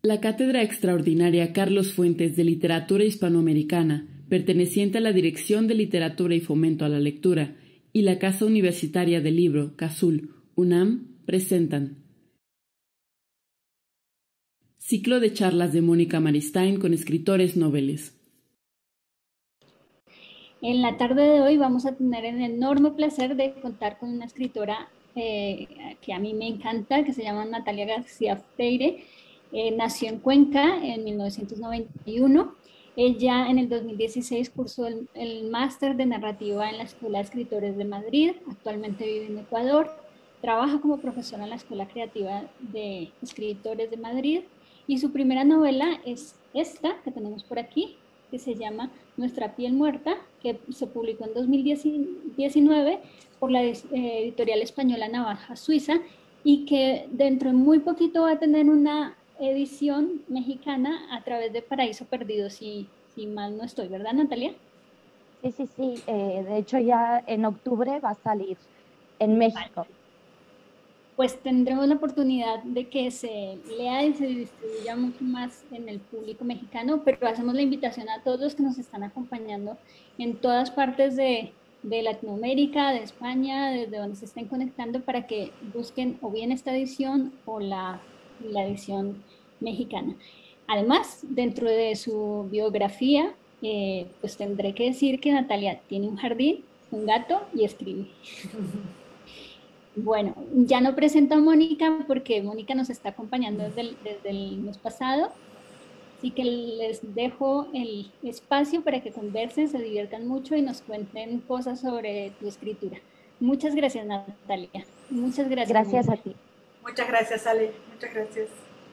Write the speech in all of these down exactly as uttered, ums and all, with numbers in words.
La Cátedra Extraordinaria Carlos Fuentes de Literatura Hispanoamericana, perteneciente a la Dirección de Literatura y Fomento a la Lectura, y la Casa Universitaria del Libro, CASUL, UNAM, presentan Ciclo de charlas de Mónica Maristain con escritores noveles. En la tarde de hoy vamos a tener el enorme placer de contar con una escritora eh, que a mí me encanta, que se llama Natalia García Freire. Eh, nació en Cuenca en mil novecientos noventa y uno. Ella en el dos mil dieciséis cursó el, el máster de narrativa en la Escuela de Escritores de Madrid. Actualmente vive en Ecuador. Trabaja como profesora en la Escuela Creativa de Escritores de Madrid. Y su primera novela es esta que tenemos por aquí, que se llama Nuestra piel muerta, que se publicó en dos mil diecinueve por la editorial española Navaja Suiza y que dentro de muy poquito va a tener una edición mexicana a través de Paraíso Perdido, si, si mal no estoy, ¿verdad, Natalia? Sí, sí, sí. Eh, de hecho, ya en octubre va a salir en México. Vale. Pues tendremos la oportunidad de que se lea y se distribuya mucho más en el público mexicano, pero hacemos la invitación a todos los que nos están acompañando en todas partes de, de Latinoamérica, de España, desde donde se estén conectando, para que busquen o bien esta edición o la, la edición mexicana. Además, dentro de su biografía, eh, pues tendré que decir que Natalia tiene un jardín, un gato y escribe. Bueno, ya no presento a Mónica porque Mónica nos está acompañando desde el, desde el mes pasado, así que les dejo el espacio para que conversen, se diviertan mucho y nos cuenten cosas sobre tu escritura. Muchas gracias, Natalia. Muchas gracias. Gracias Mónica. a ti. Muchas gracias, Ale. Muchas gracias.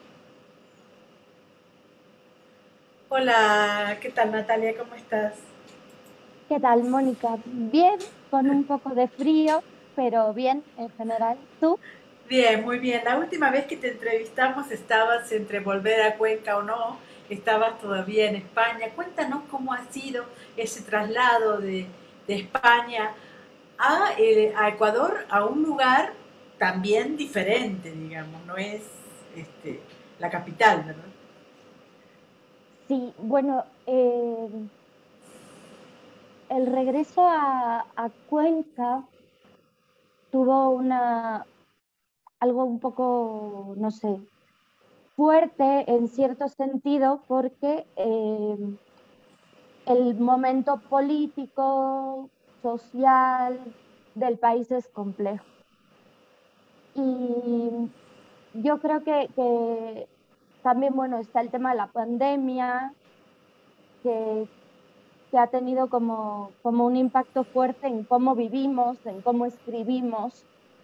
Hola, ¿qué tal, Natalia? ¿Cómo estás? ¿Qué tal, Mónica? Bien, con un poco de frío, pero bien en general. ¿Tú? Bien, muy bien. La última vez que te entrevistamos estabas entre volver a Cuenca o no, estabas todavía en España. Cuéntanos cómo ha sido ese traslado de, de España a, eh, a Ecuador, a un lugar también diferente, digamos, no es este, la capital, ¿verdad? Sí, bueno, eh, el regreso a, a Cuenca tuvo una, algo un poco, no sé, fuerte en cierto sentido porque eh, el momento político, social del país es complejo. Y yo creo que, que también, bueno, está el tema de la pandemia, que, que ha tenido como, como un impacto fuerte en cómo vivimos, en cómo escribimos.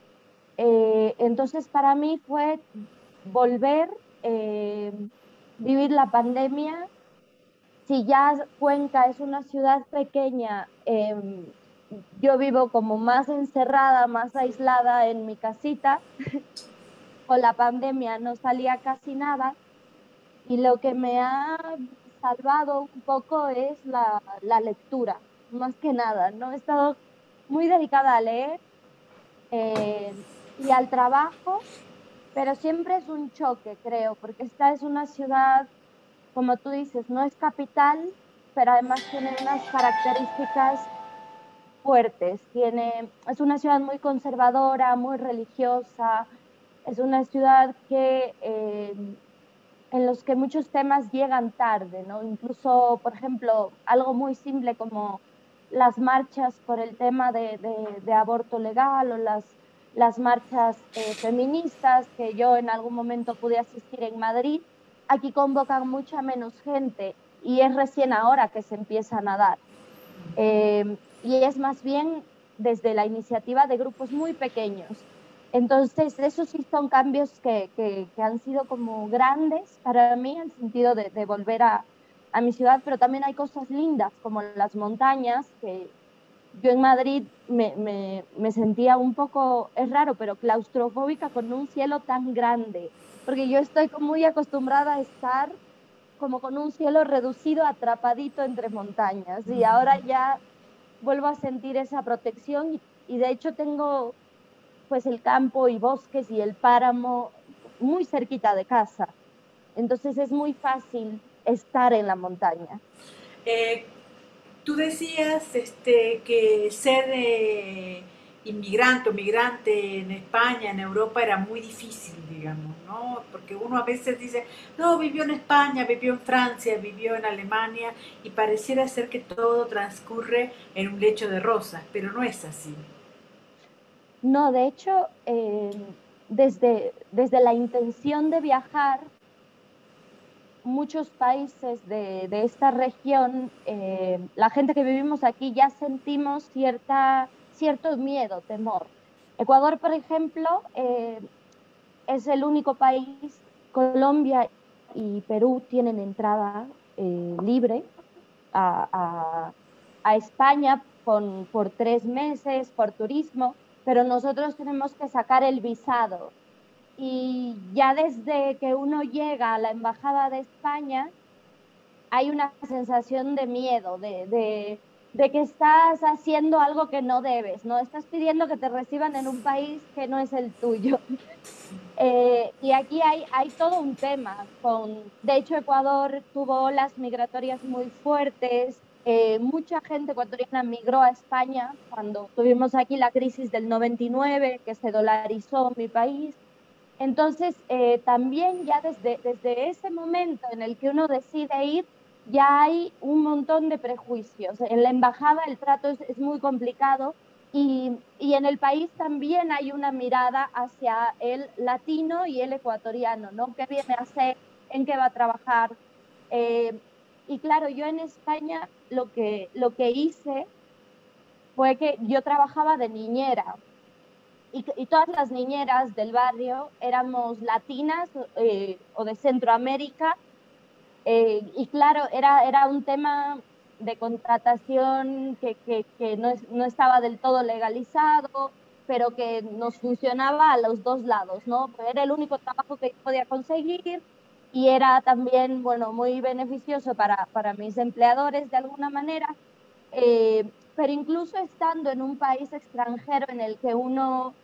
Eh, entonces, para mí fue volver, eh, vivir la pandemia. Si ya Cuenca es una ciudad pequeña, eh, yo vivo como más encerrada, más aislada en mi casita. Con la pandemia no salía casi nada y lo que me ha salvado un poco es la, la lectura, más que nada, ¿no? He estado muy dedicada a leer eh, y al trabajo, pero siempre es un choque, creo, porque esta es una ciudad, como tú dices, no es capital, pero además tiene unas características fuertes. Tiene, es una ciudad muy conservadora, muy religiosa, es una ciudad que, eh, en los que muchos temas llegan tarde, ¿no? Incluso, por ejemplo, algo muy simple como las marchas por el tema de, de, de aborto legal o las, las marchas eh, feministas que yo en algún momento pude asistir en Madrid, aquí convocan mucha menos gente y es recién ahora que se empiezan a dar. Eh, y es más bien desde la iniciativa de grupos muy pequeños. Entonces, esos sí son cambios que, que, que han sido como grandes para mí en el sentido de, de volver a, a mi ciudad, pero también hay cosas lindas como las montañas, que yo en Madrid me, me, me sentía un poco, es raro, pero claustrofóbica con un cielo tan grande, porque yo estoy muy acostumbrada a estar como con un cielo reducido, atrapadito entre montañas, y ahora ya vuelvo a sentir esa protección y, y de hecho tengo pues el campo y bosques y el páramo muy cerquita de casa. Entonces es muy fácil estar en la montaña. Eh, tú decías este, que ser eh, inmigrante o migrante en España, en Europa, era muy difícil, digamos, ¿no? Porque uno a veces dice, no, vivió en España, vivió en Francia, vivió en Alemania, y pareciera ser que todo transcurre en un lecho de rosas, pero no es así. No, de hecho, eh, desde, desde la intención de viajar, muchos países de, de esta región, eh, la gente que vivimos aquí ya sentimos cierta, cierto miedo, temor. Ecuador, por ejemplo, eh, es el único país, Colombia y Perú tienen entrada eh, libre a, a, a España con, por tres meses por turismo, pero nosotros tenemos que sacar el visado. Y ya desde que uno llega a la Embajada de España, hay una sensación de miedo, de, de, de que estás haciendo algo que no debes, ¿no? Estás pidiendo que te reciban en un país que no es el tuyo. Eh, y aquí hay, hay todo un tema. Con, de hecho, Ecuador tuvo olas migratorias muy fuertes. Eh, mucha gente ecuatoriana migró a España cuando tuvimos aquí la crisis del noventa y nueve, que se dolarizó mi país. Entonces, eh, también ya desde, desde ese momento en el que uno decide ir, ya hay un montón de prejuicios. En la embajada el trato es, es muy complicado y, y, en el país también hay una mirada hacia el latino y el ecuatoriano, ¿no? ¿Qué viene a hacer? ¿En qué va a trabajar? Eh, y claro, yo en España lo que, lo que hice fue que yo trabajaba de niñera y, y todas las niñeras del barrio éramos latinas eh, o de Centroamérica eh, y claro, era, era un tema de contratación que, que, que no, es, no estaba del todo legalizado, pero que nos funcionaba a los dos lados, ¿no? Era el único trabajo que yo podía conseguir y era también, bueno, muy beneficioso para, para mis empleadores de alguna manera, eh, pero incluso estando en un país extranjero en el que uno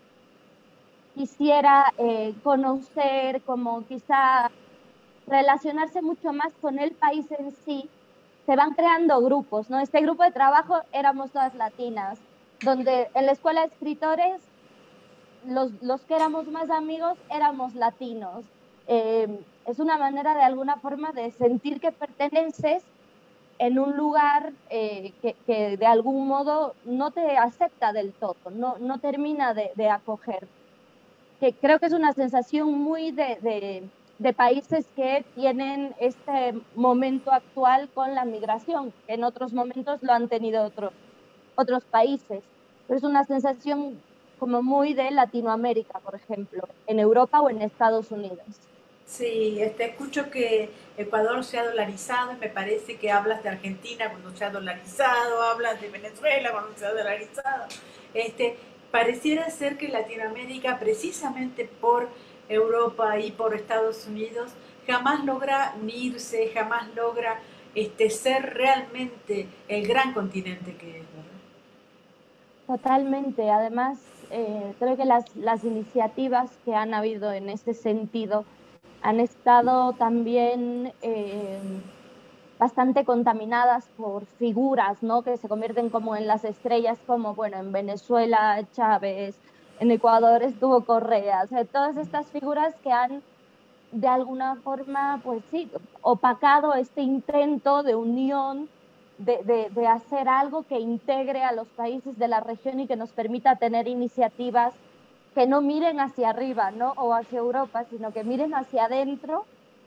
quisiera eh, conocer, como quizá relacionarse mucho más con el país en sí, se van creando grupos, ¿no? Este grupo de trabajo éramos todas latinas, donde en la escuela de escritores los, los que éramos más amigos éramos latinos. Eh, es una manera de alguna forma de sentir que perteneces en un lugar eh, que, que, de algún modo no te acepta del todo, no, no termina de, de acoger, que creo que es una sensación muy de, de, de, países que tienen este momento actual con la migración, que en otros momentos lo han tenido otro, otros países. Pero es una sensación como muy de Latinoamérica, por ejemplo, en Europa o en Estados Unidos. Sí, este, escucho que Ecuador se ha dolarizado y me parece que hablas de Argentina cuando se ha dolarizado, hablas de Venezuela cuando se ha dolarizado. Este, pareciera ser que Latinoamérica, precisamente por Europa y por Estados Unidos, jamás logra unirse, jamás logra este, ser realmente el gran continente que es, ¿verdad? Totalmente. Además, eh, creo que las, las iniciativas que han habido en ese sentido han estado también eh, bastante contaminadas por figuras, ¿no? Que se convierten como en las estrellas, como, bueno, en Venezuela, Chávez, en Ecuador estuvo Correa, o sea, todas estas figuras que han de alguna forma, pues sí, opacado este intento de unión, de, de, de hacer algo que integre a los países de la región y que nos permita tener iniciativas que no miren hacia arriba, ¿no? O hacia Europa, sino que miren hacia adentro.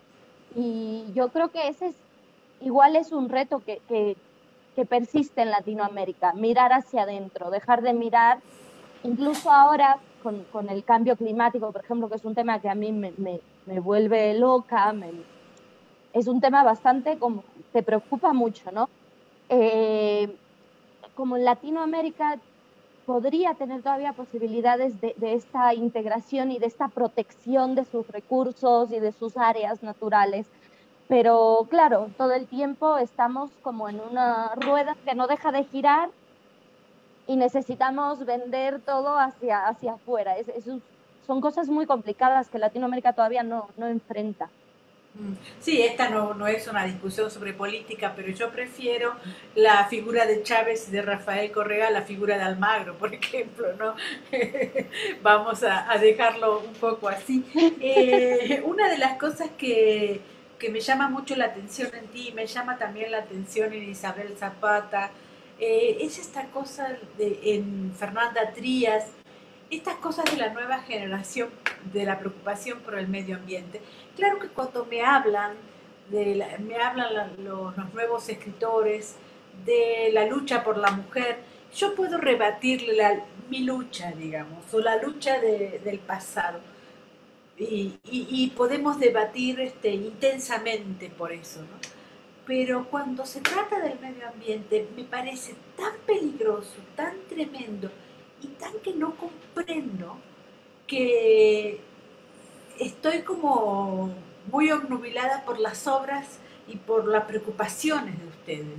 Y yo creo que ese es, igual es un reto que, que, que persiste en Latinoamérica, mirar hacia adentro, dejar de mirar, incluso ahora con, con el cambio climático, por ejemplo, que es un tema que a mí me, me, me vuelve loca, me, es un tema bastante como, te preocupa mucho, ¿no? Eh, como en Latinoamérica podría tener todavía posibilidades de, de esta integración y de esta protección de sus recursos y de sus áreas naturales. Pero claro, todo el tiempo estamos como en una rueda que no deja de girar y necesitamos vender todo hacia, hacia afuera. Es, es, son cosas muy complicadas que Latinoamérica todavía no, no enfrenta. Mm, sí, esta no, no es una discusión sobre política, pero yo prefiero la figura de Chávez y de Rafael Correa a la figura de Almagro, por ejemplo, ¿no? Vamos a, a dejarlo un poco así. Eh, una de las cosas que, que me llama mucho la atención en ti, me llama también la atención en Isabel Zapata, eh, es esta cosa de, en Fernanda Trías, estas cosas de la nueva generación, de la preocupación por el medio ambiente. Claro que cuando me hablan, de la, me hablan la, los, los nuevos escritores de la lucha por la mujer, yo puedo rebatirle la, mi lucha, digamos, o la lucha de, del pasado. Y, y, y, podemos debatir este, intensamente por eso, ¿no? Pero cuando se trata del medio ambiente me parece tan peligroso, tan tremendo y tan que no comprendo que estoy como muy obnubilada por las obras y por las preocupaciones de ustedes.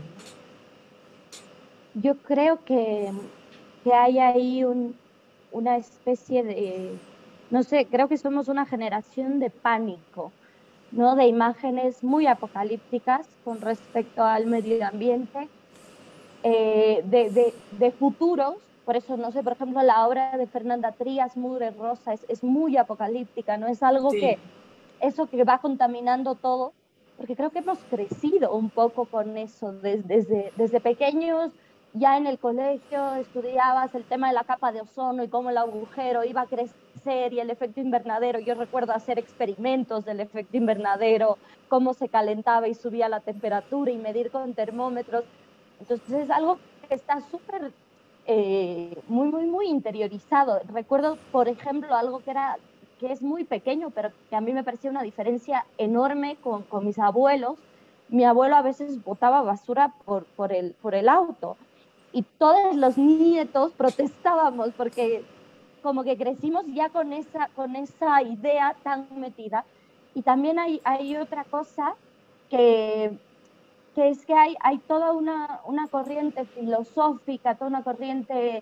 Yo creo que, que hay ahí un, una especie de, no sé, creo que somos una generación de pánico, ¿no? De imágenes muy apocalípticas con respecto al medio ambiente, eh, de, de, de futuros. Por eso, no sé, por ejemplo, la obra de Fernanda Trías, Mugre Rosa, es, es muy apocalíptica, ¿no? Es algo Sí, que, eso que va contaminando todo, porque creo que hemos crecido un poco con eso, desde, desde, desde pequeños, ya en el colegio estudiabas el tema de la capa de ozono y cómo el agujero iba a crecer y el efecto invernadero. Yo recuerdo hacer experimentos del efecto invernadero, cómo se calentaba y subía la temperatura y medir con termómetros. Entonces es algo que está súper, eh, muy, muy, muy interiorizado. Recuerdo, por ejemplo, algo que era que es muy pequeño, pero que a mí me parecía una diferencia enorme con, con mis abuelos. Mi abuelo a veces botaba basura por, por, el, por el auto y todos los nietos protestábamos porque como que crecimos ya con esa, con esa idea tan metida. Y también hay, hay otra cosa que, que es que hay, hay toda una, una corriente filosófica, toda una corriente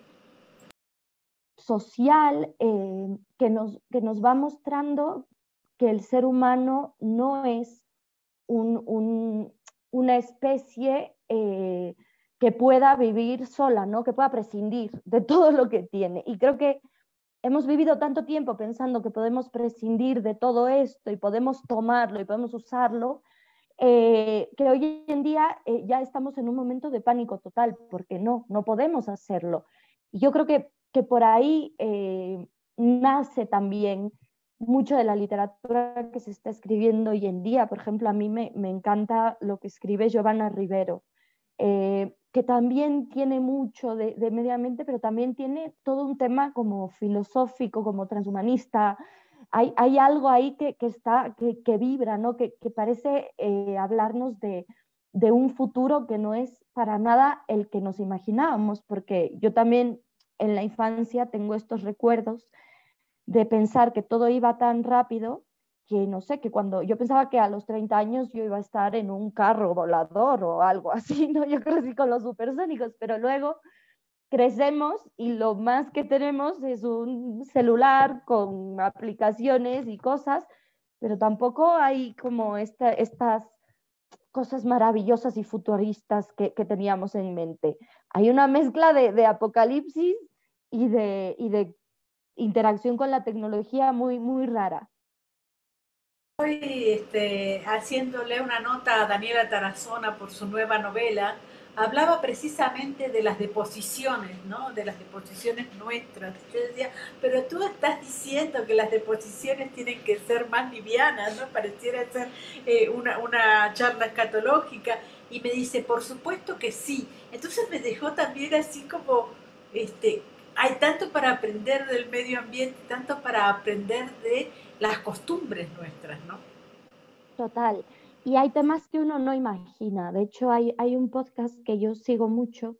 social, eh, que, nos, que nos va mostrando que el ser humano no es un, un, una especie, eh, que pueda vivir sola, ¿no? Que pueda prescindir de todo lo que tiene. Y creo que hemos vivido tanto tiempo pensando que podemos prescindir de todo esto y podemos tomarlo y podemos usarlo, eh, que hoy en día, eh, ya estamos en un momento de pánico total, porque no, no podemos hacerlo. Y yo creo que, que por ahí, eh, nace también mucho de la literatura que se está escribiendo hoy en día. Por ejemplo, a mí me, me encanta lo que escribe Giovanna Rivero, eh, que también tiene mucho de, de medio ambiente, pero también tiene todo un tema como filosófico, como transhumanista. Hay, hay algo ahí que, que, está, que, que vibra, ¿no? Que, que parece, eh, hablarnos de, de un futuro que no es para nada el que nos imaginábamos, porque yo también en la infancia tengo estos recuerdos de pensar que todo iba tan rápido que no sé, que cuando yo pensaba que a los treinta años yo iba a estar en un carro volador o algo así, ¿no? Yo crecí con los supersónicos, pero luego crecemos y lo más que tenemos es un celular con aplicaciones y cosas, pero tampoco hay como esta, estas cosas maravillosas y futuristas que, que, teníamos en mente. Hay una mezcla de, de apocalipsis y de, y de interacción con la tecnología muy, muy rara. Estoy este, haciéndole una nota a Daniela Tarazona por su nueva novela. Hablaba precisamente de las deposiciones, ¿no? De las deposiciones nuestras. Yo decía, pero tú estás diciendo que las deposiciones tienen que ser más livianas, ¿no? Pareciera ser eh, una, una charla escatológica. Y me dice, por supuesto que sí. Entonces me dejó también así como, este, hay tanto para aprender del medio ambiente, tanto para aprender de las costumbres nuestras, ¿no? Total. Y hay temas que uno no imagina. De hecho, hay, hay un podcast que yo sigo mucho,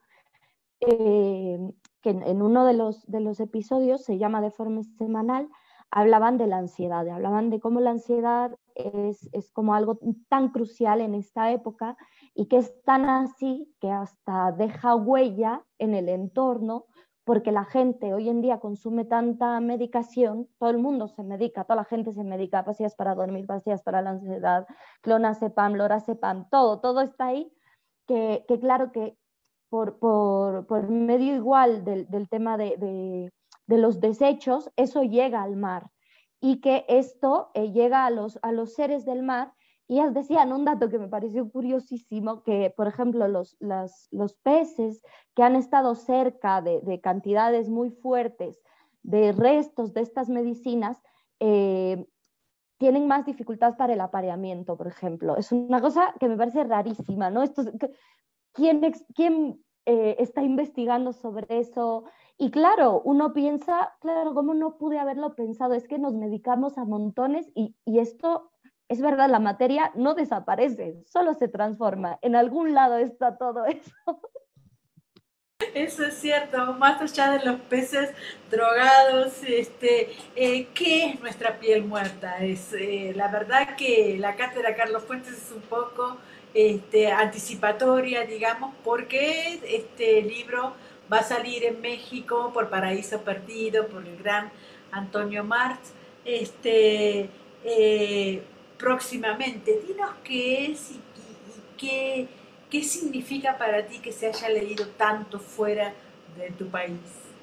eh, que en, en, uno de los, de los episodios, se llama De forma semanal, hablaban de la ansiedad, hablaban de cómo la ansiedad es, es como algo tan crucial en esta época y que es tan así que hasta deja huella en el entorno porque la gente hoy en día consume tanta medicación, todo el mundo se medica, toda la gente se medica, pastillas para dormir, pastillas para la ansiedad, clonazepam, lorazepam, todo, todo está ahí, que, que claro que por, por, por medio igual del, del tema de, de, de, los desechos, eso llega al mar y que esto eh, llega a los, a los seres del mar. Y ellas decían un dato que me pareció curiosísimo, que por ejemplo los, las, los peces que han estado cerca de, de cantidades muy fuertes de restos de estas medicinas, eh, tienen más dificultad para el apareamiento, por ejemplo. Es una cosa que me parece rarísima, ¿no? Esto, ¿quién, quién eh, está investigando sobre eso? Y claro, uno piensa, claro, ¿cómo no pude haberlo pensado? Es que nos medicamos a montones y, y esto... Es verdad, la materia no desaparece, solo se transforma. En algún lado está todo eso. Eso es cierto, más allá de los peces drogados, este, eh, ¿qué es nuestra piel muerta? Es, eh, la verdad que la cátedra Carlos Fuentes es un poco este, anticipatoria, digamos, porque este libro va a salir en México por Paraíso Perdido, por el gran Antonio Martz, este, eh, próximamente. Dinos qué es y, y, y qué... ¿Qué significa para ti que se haya leído tanto fuera de tu país?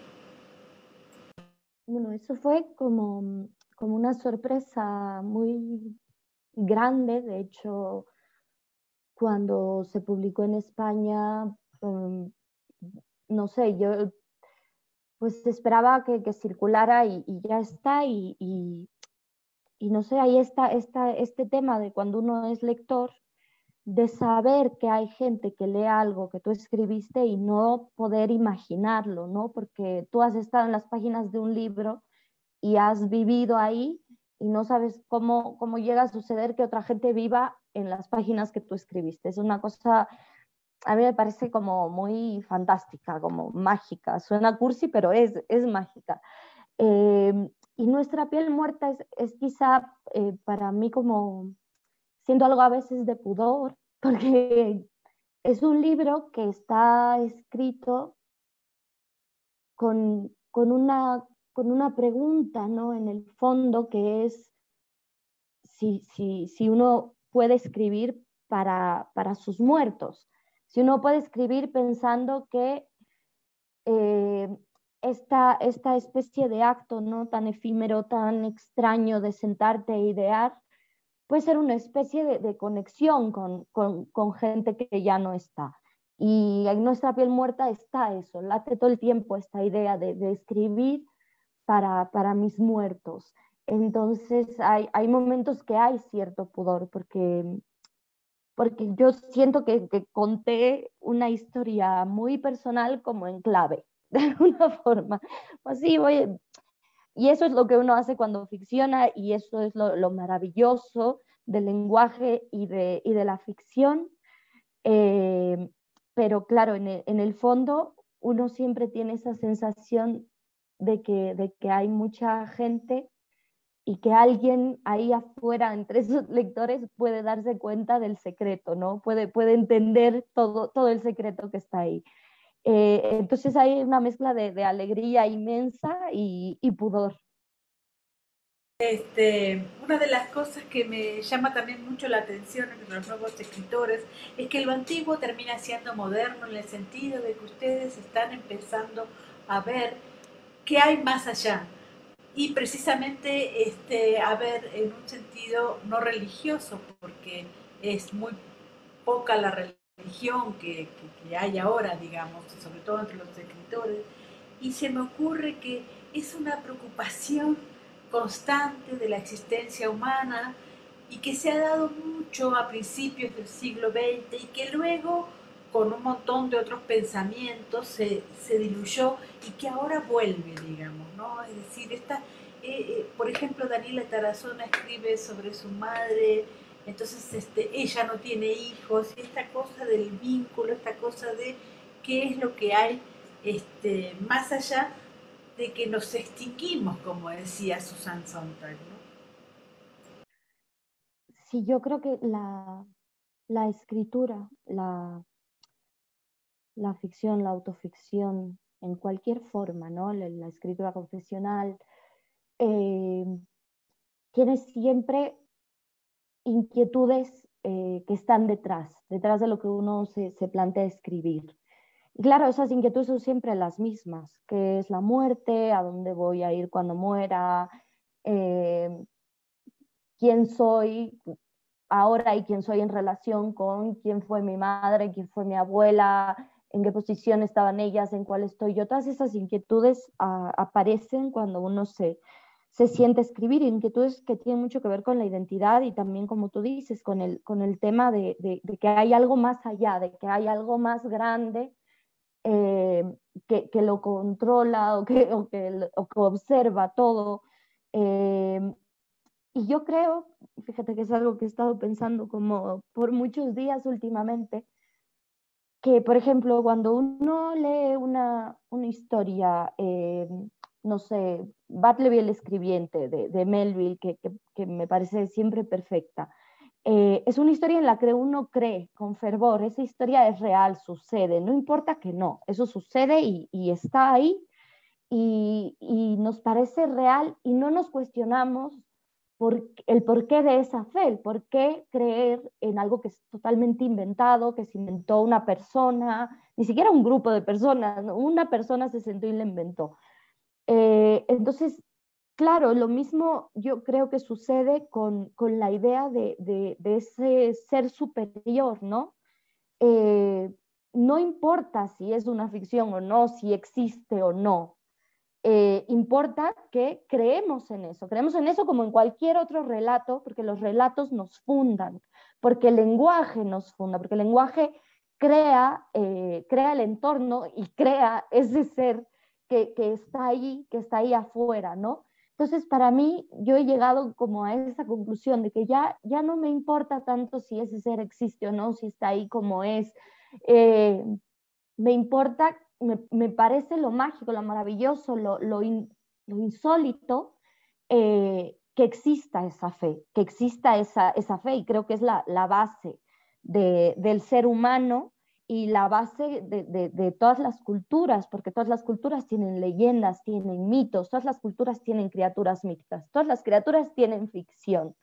Bueno, eso fue como, como una sorpresa muy grande. De hecho, cuando se publicó en España, um, no sé, yo pues esperaba que, que circulara y, y, ya está. Y, y, y, no sé, ahí está, está este tema de cuando uno es lector, de saber que hay gente que lee algo que tú escribiste y no poder imaginarlo, ¿no? Porque tú has estado en las páginas de un libro y has vivido ahí y no sabes cómo, cómo llega a suceder que otra gente viva en las páginas que tú escribiste. Es una cosa, a mí me parece como muy fantástica, como mágica. Suena cursi, pero es, es mágica. Eh, y Nuestra piel muerta es, es quizá eh, para mí como siento algo a veces de pudor, porque es un libro que está escrito con, con, una, con una pregunta, ¿no? En el fondo, que es si, si, si uno puede escribir para, para sus muertos, si uno puede escribir pensando que eh, esta, esta especie de acto, ¿no? Tan efímero, tan extraño de sentarte e idear, puede ser una especie de, de conexión con, con, con, gente que ya no está. Y en Nuestra piel muerta está eso, late todo el tiempo esta idea de, de escribir para, para mis muertos. Entonces hay, hay momentos que hay cierto pudor, porque, porque yo siento que, que conté una historia muy personal como en clave, de alguna forma. Pues sí, voy, y eso es lo que uno hace cuando ficciona y eso es lo, lo maravilloso del lenguaje y de, y de la ficción. Eh, pero claro, en el, en el fondo uno siempre tiene esa sensación de que, de que hay mucha gente y que alguien ahí afuera, entre esos lectores, puede darse cuenta del secreto, ¿no? Puede, puede entender todo, todo el secreto que está ahí. Eh, entonces hay una mezcla de, de alegría inmensa y, y pudor. Este, una de las cosas que me llama también mucho la atención entre los nuevos escritores es que lo antiguo termina siendo moderno en el sentido de que ustedes están empezando a ver qué hay más allá y precisamente este, a ver en un sentido no religioso, porque es muy poca la religión que, que, que hay ahora, digamos, sobre todo entre los escritores, y se me ocurre que es una preocupación constante de la existencia humana y que se ha dado mucho a principios del siglo veinte y que luego con un montón de otros pensamientos se, se diluyó y que ahora vuelve, digamos, ¿no? Es decir, esta, eh, eh, por ejemplo, Daniela Tarazona escribe sobre su madre, entonces este, ella no tiene hijos, y esta cosa del vínculo, esta cosa de qué es lo que hay este, más allá de que nos extinguimos, como decía Susan Sontag, ¿no? Sí, yo creo que la, la escritura, la, la ficción, la autoficción, en cualquier forma, ¿no? La, la escritura confesional, eh, tiene siempre inquietudes eh, que están detrás, detrás de lo que uno se, se plantea escribir. Y claro, esas inquietudes son siempre las mismas, ¿qué es la muerte? ¿A dónde voy a ir cuando muera? Eh, ¿Quién soy ahora y quién soy en relación con quién fue mi madre, quién fue mi abuela, en qué posición estaban ellas, en cuál estoy yo? Todas esas inquietudes uh, aparecen cuando uno se, se siente a escribir, inquietudes que tienen mucho que ver con la identidad y también, como tú dices, con el, con el tema de, de, de que hay algo más allá, de que hay algo más grande eh, que, que lo controla o que, o que, o que observa todo. Eh, y yo creo, fíjate que es algo que he estado pensando como por muchos días últimamente, que por ejemplo cuando uno lee una, una historia, eh, no sé, Bartleby el escribiente de, de Melville, que, que, que me parece siempre perfecta, eh, es una historia en la que uno cree con fervor, esa historia es real, sucede, no importa que no, eso sucede y, y está ahí y, y nos parece real y no nos cuestionamos por, el porqué de esa fe, el por qué creer en algo que es totalmente inventado, que se inventó una persona, ni siquiera un grupo de personas, ¿no? Una persona se sentó y la inventó. Eh, entonces, claro, lo mismo yo creo que sucede con, con la idea de, de, de ese ser superior, ¿no? Eh, no importa si es una ficción o no, si existe o no, eh, importa que creemos en eso, creemos en eso como en cualquier otro relato, porque los relatos nos fundan, porque el lenguaje nos funda, porque el lenguaje crea, eh, crea el entorno y crea ese ser que, que está ahí, que está ahí afuera, ¿no? Entonces, para mí, yo he llegado como a esa conclusión de que ya, ya no me importa tanto si ese ser existe o no, si está ahí como es. Eh, me importa, me, me, parece lo mágico, lo maravilloso, lo, lo, in, lo insólito, eh, que exista esa fe, que exista esa, esa fe, y creo que es la, la base de, del ser humano y la base de, de, de todas las culturas, porque todas las culturas tienen leyendas, tienen mitos, todas las culturas tienen criaturas míticas, todas las criaturas tienen ficción.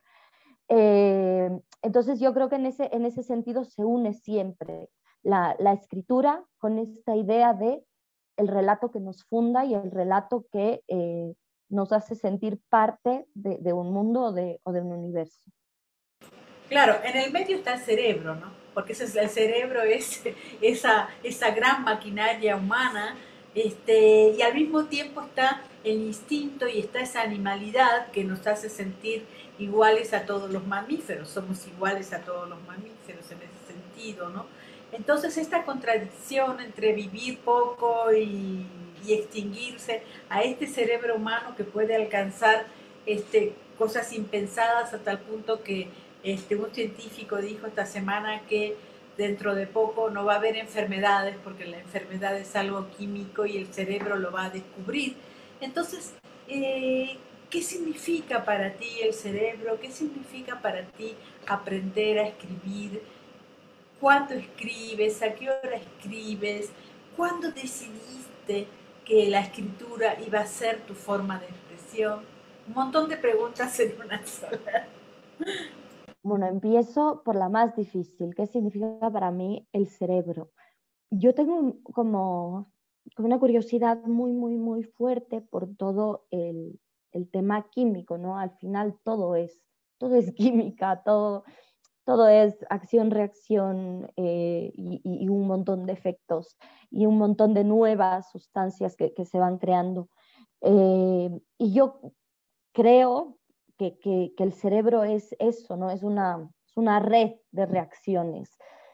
Eh, entonces yo creo que en ese, en ese sentido se une siempre la, la escritura con esta idea de el relato que nos funda y el relato que eh, nos hace sentir parte de, de un mundo o de, o de un universo. Claro, en el medio está el cerebro, ¿no? Porque ese es, el cerebro es esa, esa gran maquinaria humana, este, y al mismo tiempo está el instinto y está esa animalidad que nos hace sentir iguales a todos los mamíferos, somos iguales a todos los mamíferos en ese sentido, ¿no? Entonces esta contradicción entre vivir poco y, y extinguirse a este cerebro humano que puede alcanzar este, cosas impensadas a tal punto que Este, un científico dijo esta semana que dentro de poco no va a haber enfermedades porque la enfermedad es algo químico y el cerebro lo va a descubrir. Entonces, eh, ¿qué significa para ti el cerebro? ¿Qué significa para ti aprender a escribir? ¿Cuándo escribes? ¿A qué hora escribes? ¿Cuándo decidiste que la escritura iba a ser tu forma de expresión? Un montón de preguntas en una sola. Bueno, empiezo por la más difícil. ¿Qué significa para mí el cerebro? Yo tengo como, como una curiosidad muy, muy, muy fuerte por todo el, el tema químico, ¿no? Al final todo es, todo es química, todo, todo es acción-reacción eh, y, y un montón de efectos y un montón de nuevas sustancias que, que se van creando. Eh, y yo creo que, que, que el cerebro es eso, ¿no? Es una, es una red de reacciones.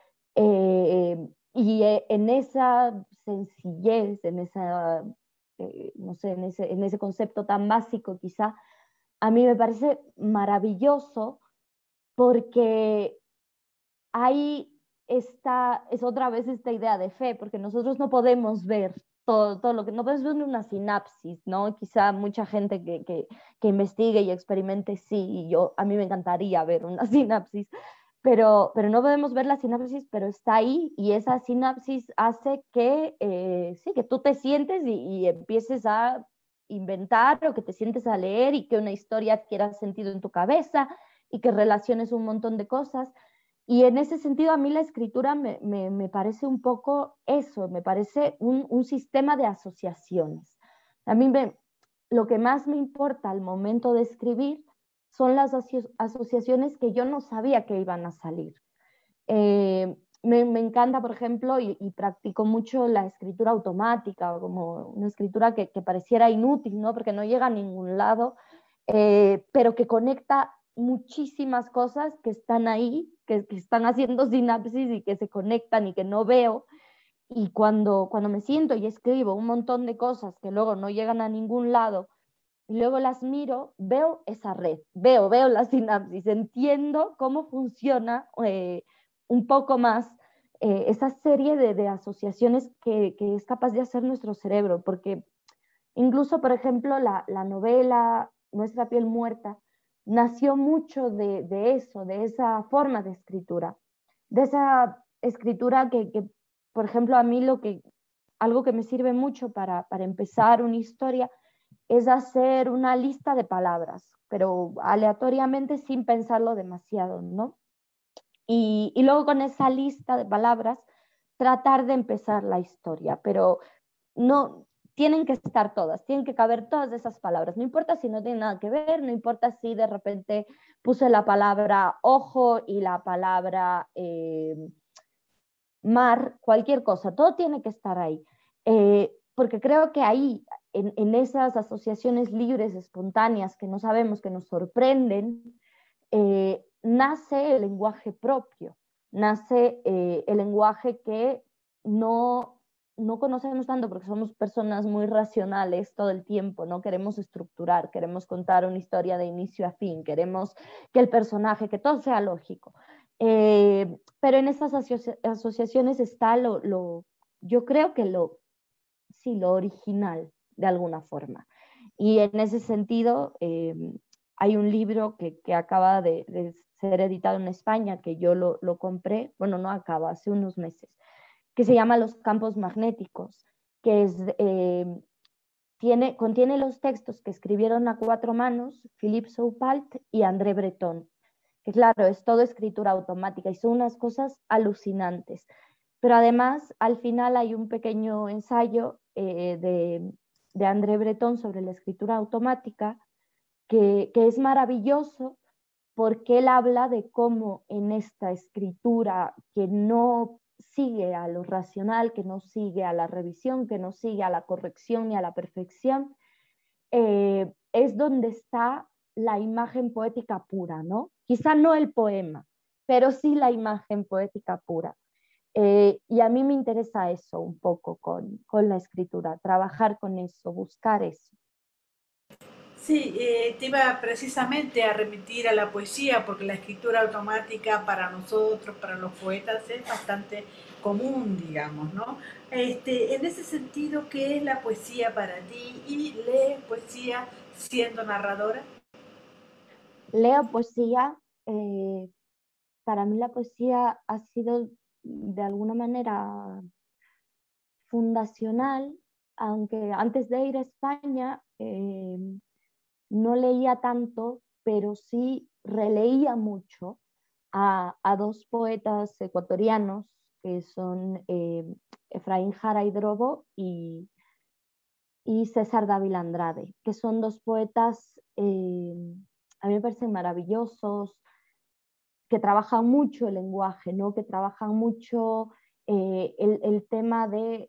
Eh, y en esa sencillez, en esa, eh, no sé, en ese, en ese concepto tan básico quizá, a mí me parece maravilloso porque ahí está, es otra vez esta idea de fe, porque nosotros no podemos ver todo, todo lo que, no podemos ver una sinapsis, ¿no? Quizá mucha gente que, que, que investigue y experimente sí, y yo, a mí me encantaría ver una sinapsis, pero, pero no podemos ver la sinapsis, pero está ahí, y esa sinapsis hace que, eh, sí, que tú te sientes y, y empieces a inventar, o que te sientes a leer y que una historia adquiera sentido en tu cabeza y que relaciones un montón de cosas. Y en ese sentido a mí la escritura me, me, me parece un poco eso, me parece un, un sistema de asociaciones. A mí me, lo que más me importa al momento de escribir son las aso asociaciones que yo no sabía que iban a salir. Eh, me, me, encanta, por ejemplo, y, y practico mucho la escritura automática, como una escritura que, que pareciera inútil, ¿no? Porque no llega a ningún lado, eh, pero que conecta muchísimas cosas que están ahí, que, que están haciendo sinapsis y que se conectan y que no veo. Y cuando, cuando me siento y escribo un montón de cosas que luego no llegan a ningún lado, y luego las miro, veo esa red, veo, veo la sinapsis, entiendo cómo funciona eh, un poco más eh, esa serie de, de asociaciones que, que, es capaz de hacer nuestro cerebro, porque incluso, por ejemplo, la, la novela Nuestra piel muerta nació mucho de, de eso, de esa forma de escritura, de esa escritura que, que, por ejemplo, a mí lo que, algo que me sirve mucho para, para empezar una historia es hacer una lista de palabras, pero aleatoriamente sin pensarlo demasiado, ¿no? Y, y luego con esa lista de palabras tratar de empezar la historia, pero no tienen que estar todas, tienen que caber todas esas palabras, no importa si no tienen nada que ver, no importa si de repente puse la palabra ojo y la palabra eh, mar, cualquier cosa, todo tiene que estar ahí, eh, porque creo que ahí, en, en esas asociaciones libres, espontáneas, que no sabemos, que nos sorprenden, eh, nace el lenguaje propio, nace eh, el lenguaje que no, no conocemos tanto porque somos personas muy racionales todo el tiempo, no queremos estructurar, queremos contar una historia de inicio a fin, queremos que el personaje, que todo sea lógico. Eh, pero en esas asoci asociaciones está lo, lo, yo creo que lo, sí, lo original, de alguna forma. Y en ese sentido, eh, hay un libro que, que acaba de, de, ser editado en España, que yo lo, lo compré, bueno, no acaba, hace unos meses, que se llama Los campos magnéticos, que es, eh, tiene, contiene los textos que escribieron a cuatro manos Philippe Soupalt y André Breton, que claro, es todo escritura automática y son unas cosas alucinantes. Pero además, al final hay un pequeño ensayo eh, de, de André Breton sobre la escritura automática que, que es maravilloso, porque él habla de cómo en esta escritura que no sigue a lo racional, que no sigue a la revisión, que no sigue a la corrección ni a la perfección, eh, es donde está la imagen poética pura, ¿no? Quizá no el poema, pero sí la imagen poética pura. Eh, y a mí me interesa eso un poco con, con la escritura, trabajar con eso, buscar eso. Sí, eh, te iba precisamente a remitir a la poesía, porque la escritura automática para nosotros, para los poetas, es bastante común, digamos, ¿no? Este, en ese sentido, ¿qué es la poesía para ti? ¿Y lees poesía siendo narradora? Leo poesía, eh, para mí la poesía ha sido de alguna manera fundacional, aunque antes de ir a España eh, no leía tanto, pero sí releía mucho a, a dos poetas ecuatorianos que son eh, Efraín Jara y Drobo y, y César Dávila Andrade, que son dos poetas, eh, a mí me parecen maravillosos, que trabajan mucho el lenguaje, ¿no? Que trabajan mucho eh, el, el tema de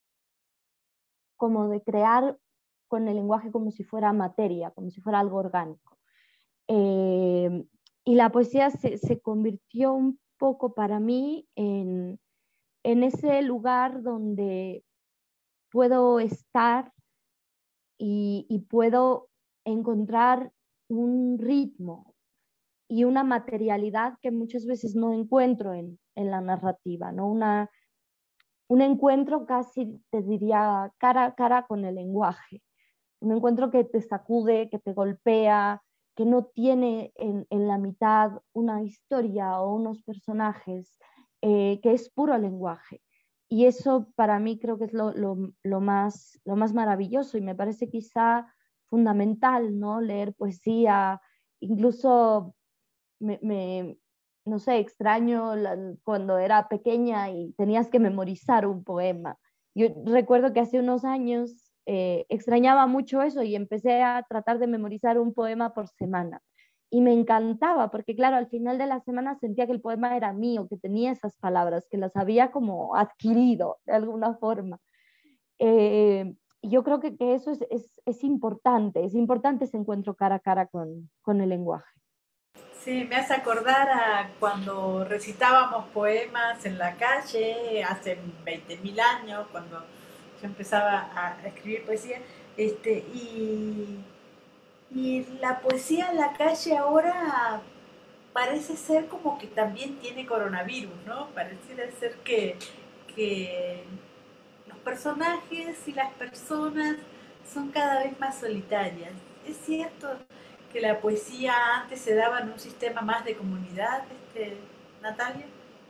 como de crear con el lenguaje como si fuera materia, como si fuera algo orgánico. Eh, y la poesía se, se, convirtió un poco para mí en, en ese lugar donde puedo estar y, y puedo encontrar un ritmo y una materialidad que muchas veces no encuentro en, en la narrativa, ¿no? Una, un encuentro casi, te diría, cara a cara con el lenguaje. Un encuentro que te sacude, que te golpea, que no tiene en, en la mitad una historia o unos personajes, eh, que es puro lenguaje. Y eso para mí creo que es lo, lo, lo, más, lo más maravilloso y me parece quizá fundamental, ¿no? Leer poesía, incluso me, me no sé, extraño la, cuando era pequeña y tenías que memorizar un poema. Yo recuerdo que hace unos años eh, extrañaba mucho eso y empecé a tratar de memorizar un poema por semana. Y me encantaba, porque claro, al final de la semana sentía que el poema era mío, que tenía esas palabras, que las había como adquirido de alguna forma. Eh, y yo creo que, que eso es, es, es importante, es importante ese encuentro cara a cara con, con el lenguaje. Sí, me hace acordar a cuando recitábamos poemas en la calle hace veinte mil años, cuando yo empezaba a escribir poesía, este, y, y la poesía en la calle ahora parece ser como que también tiene coronavirus, ¿no? Pareciera ser que, que los personajes y las personas son cada vez más solitarias. Es cierto que la poesía antes se daba en un sistema más de comunidad, este, Natalia.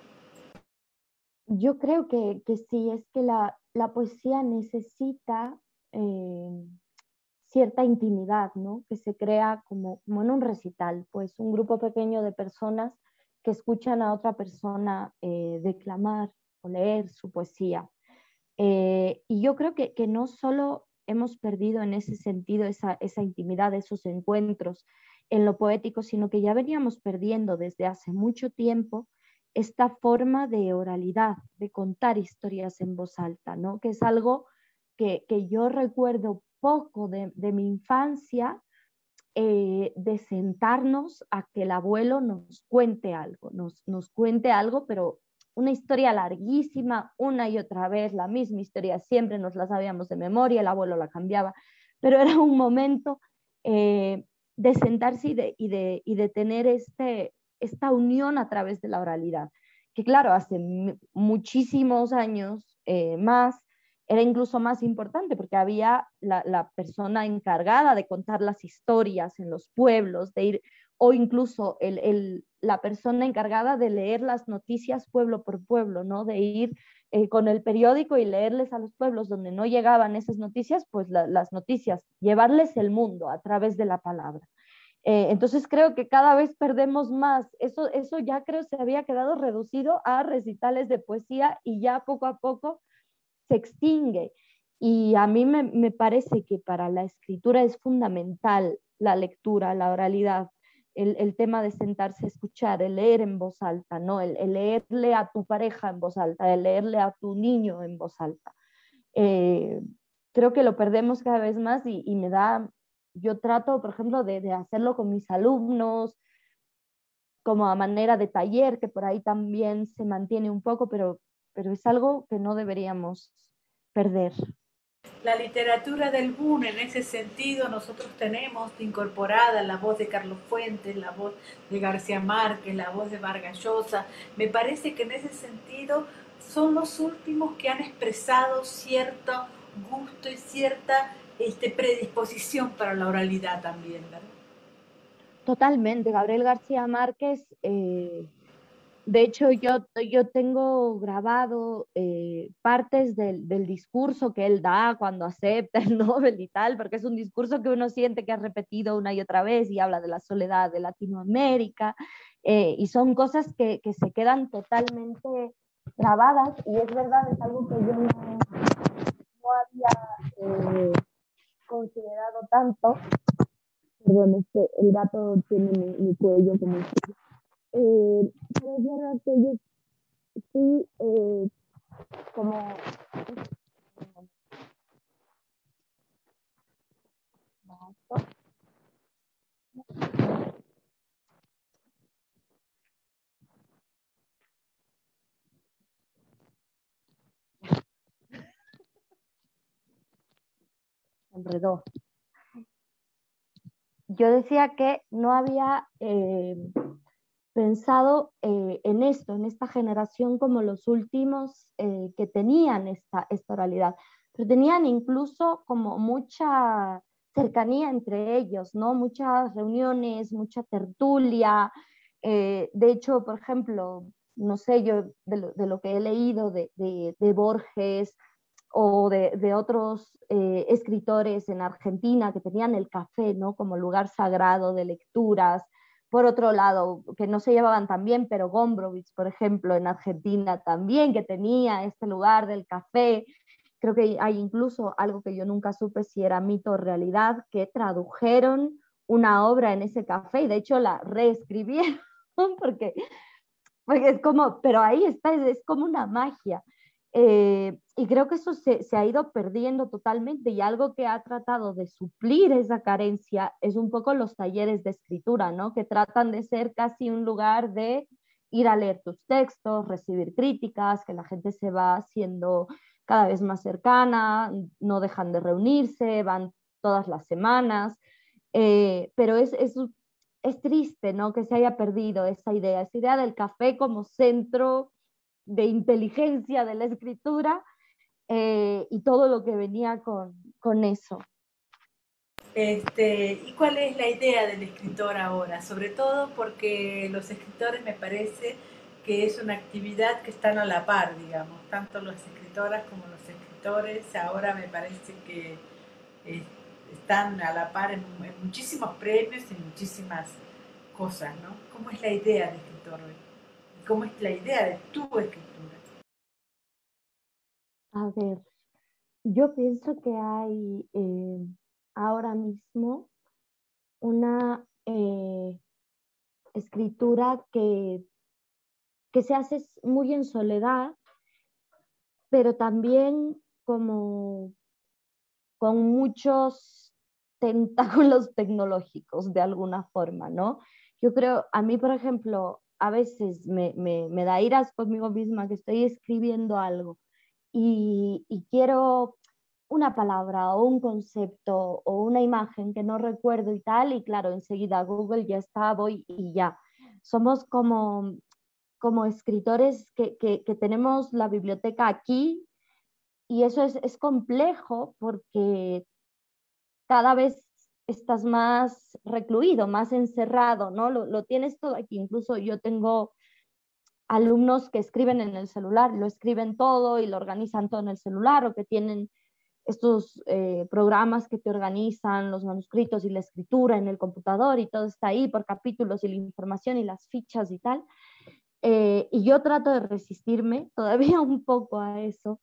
Yo creo que, que sí, es que la, la poesía necesita eh, cierta intimidad, ¿no? Que se crea como, como en un recital, pues un grupo pequeño de personas que escuchan a otra persona eh, declamar o leer su poesía. Eh, y yo creo que, que no solo hemos perdido en ese sentido esa, esa intimidad, esos encuentros en lo poético, sino que ya veníamos perdiendo desde hace mucho tiempo esta forma de oralidad, de contar historias en voz alta, ¿no? Que es algo que, que yo recuerdo poco de, de mi infancia, eh, de sentarnos a que el abuelo nos cuente algo, nos, nos cuente algo, pero una historia larguísima, una y otra vez, la misma historia, siempre nos la sabíamos de memoria, el abuelo la cambiaba, pero era un momento eh, de sentarse y de, y de, y de tener este, esta unión a través de la oralidad, que claro, hace muchísimos años eh, más, era incluso más importante porque había la, la, persona encargada de contar las historias en los pueblos, de ir, o incluso el, el, la persona encargada de leer las noticias pueblo por pueblo, ¿no? De ir eh, con el periódico y leerles a los pueblos donde no llegaban esas noticias, pues la, las noticias, llevarles el mundo a través de la palabra. Eh, entonces creo que cada vez perdemos más. Eso, eso ya creo se había quedado reducido a recitales de poesía y ya poco a poco se extingue. Y a mí me, me parece que para la escritura es fundamental la lectura, la oralidad, el, el tema de sentarse a escuchar, el leer en voz alta, ¿no? el, el leerle a tu pareja en voz alta, el leerle a tu niño en voz alta. Eh, creo que lo perdemos cada vez más y, y me da, yo trato, por ejemplo, de, de hacerlo con mis alumnos, como a manera de taller, que por ahí también se mantiene un poco, pero, pero es algo que no deberíamos perder. La literatura del boom, en ese sentido, nosotros tenemos incorporada la voz de Carlos Fuentes, la voz de García Márquez, la voz de Vargas Llosa. Me parece que en ese sentido son los últimos que han expresado cierto gusto y cierta este, predisposición para la oralidad también, ¿verdad? Totalmente, Gabriel García Márquez, eh, de hecho yo, yo tengo grabado eh, partes del, del discurso que él da cuando acepta el Nobel y tal, porque es un discurso que uno siente que ha repetido una y otra vez y habla de la soledad de Latinoamérica, eh, y son cosas que, que se quedan totalmente grabadas y es verdad, es algo que yo no, no había eh, considerado tanto. Perdón, es que el gato tiene mi, mi cuello como si... Eh, pero es verdad que yo sí, eh, como... enredó. Yo decía que no había eh, pensado eh, en esto, en esta generación como los últimos eh, que tenían esta, esta oralidad, pero tenían incluso como mucha cercanía entre ellos, ¿no? Muchas reuniones, mucha tertulia. Eh, de hecho, por ejemplo, no sé, yo de lo, de lo que he leído de, de, de Borges o de, de otros eh, escritores en Argentina que tenían el café, ¿no? Como lugar sagrado de lecturas. Por otro lado, que no se llevaban tan bien, pero Gombrowicz, por ejemplo, en Argentina también, que tenía este lugar del café. Creo que hay incluso algo que yo nunca supe si era mito o realidad, que tradujeron una obra en ese café y de hecho la reescribieron porque, porque es como, pero ahí está, es, es como una magia. Eh, y creo que eso se, se ha ido perdiendo totalmente y algo que ha tratado de suplir esa carencia es un poco los talleres de escritura, ¿no? Que tratan de ser casi un lugar de ir a leer tus textos, recibir críticas, que la gente se va haciendo cada vez más cercana, no dejan de reunirse, van todas las semanas, eh, pero es, es, es triste, ¿no? Que se haya perdido esa idea, esa idea del café como centro de inteligencia de la escritura eh, y todo lo que venía con, con eso. Este, ¿y cuál es la idea del escritor ahora? Sobre todo porque los escritores me parece que es una actividad que están a la par, digamos, tanto las escritoras como los escritores, ahora me parece que eh, están a la par en, en muchísimos premios y muchísimas cosas, ¿no? ¿Cómo es la idea de escritor hoy? ¿Cómo es la idea de tu escritura? A ver, yo pienso que hay eh, ahora mismo una eh, escritura que, que se hace muy en soledad, pero también como con muchos tentáculos tecnológicos de alguna forma, ¿no? Yo creo, a mí, por ejemplo, a veces me, me, me da iras conmigo misma que estoy escribiendo algo y, y quiero una palabra o un concepto o una imagen que no recuerdo y tal, y claro, enseguida Google ya está, voy y ya. Somos como, como escritores que, que, que tenemos la biblioteca aquí y eso es, es complejo porque cada vez estás más recluido, más encerrado, ¿no? Lo, lo tienes todo aquí. Incluso yo tengo alumnos que escriben en el celular, lo escriben todo y lo organizan todo en el celular o que tienen estos eh, programas que te organizan los manuscritos y la escritura en el computador y todo está ahí por capítulos y la información y las fichas y tal. Eh, y yo trato de resistirme todavía un poco a eso,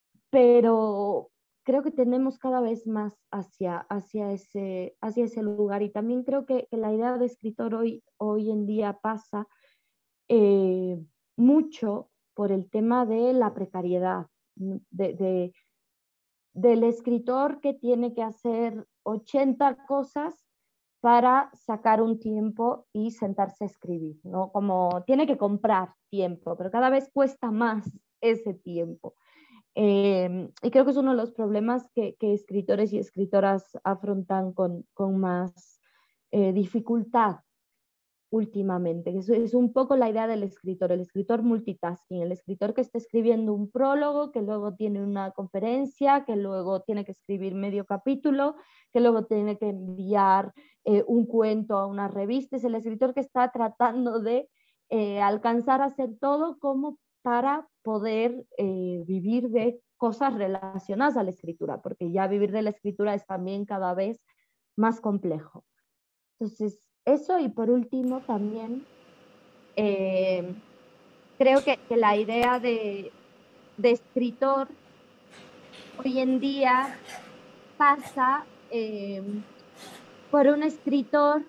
pero creo que tenemos cada vez más hacia, hacia, ese, hacia ese lugar y también creo que, que la idea de escritor hoy, hoy en día pasa eh, mucho por el tema de la precariedad, de, de, del escritor que tiene que hacer ochenta cosas para sacar un tiempo y sentarse a escribir, ¿no? Como tiene que comprar tiempo, pero cada vez cuesta más ese tiempo. Eh, y creo que es uno de los problemas que, que escritores y escritoras afrontan con, con más eh, dificultad últimamente. Eso es un poco la idea del escritor, el escritor multitasking, el escritor que está escribiendo un prólogo, que luego tiene una conferencia, que luego tiene que escribir medio capítulo, que luego tiene que enviar eh, un cuento a una revista. Es el escritor que está tratando de eh, alcanzar a hacer todo como para poder eh, vivir de cosas relacionadas a la escritura, porque ya vivir de la escritura es también cada vez más complejo. Entonces, eso y por último también eh, creo que, que, la idea de, de escritor hoy en día pasa eh, por un escritor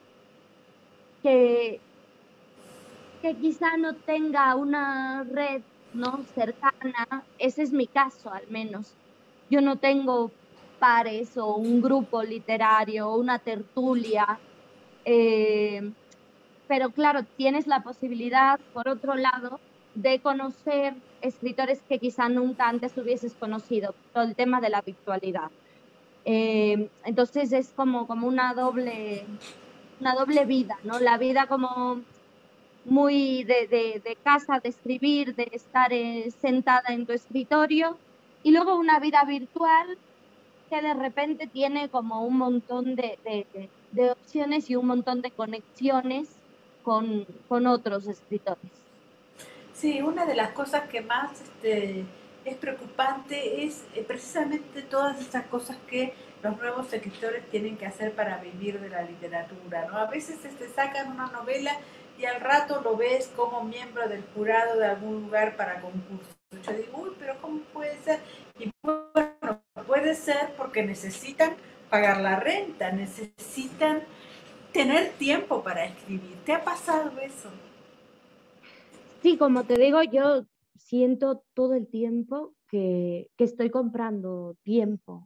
que, que quizá no tenga una red, ¿no?, cercana. Ese es mi caso al menos. Yo no tengo pares o un grupo literario o una tertulia. Eh, pero claro, tienes la posibilidad, por otro lado, de conocer escritores que quizá nunca antes hubieses conocido, todo el tema de la virtualidad. Eh, entonces es como, como una, doble, una doble vida, ¿no? La vida como muy de, de, de casa, de escribir, de estar eh, sentada en tu escritorio, y luego una vida virtual que de repente tiene como un montón de, de, de, de opciones y un montón de conexiones con, con otros escritores. Sí, una de las cosas que más este, es preocupante es eh, precisamente todas esas cosas que los nuevos escritores tienen que hacer para vivir de la literatura, ¿no? A veces este, sacan una novela y al rato lo ves como miembro del jurado de algún lugar para concurso. Yo digo, uy, pero ¿cómo puede ser? Y bueno, puede ser porque necesitan pagar la renta, necesitan tener tiempo para escribir. ¿Te ha pasado eso? Sí, como te digo, yo siento todo el tiempo que, que estoy comprando tiempo.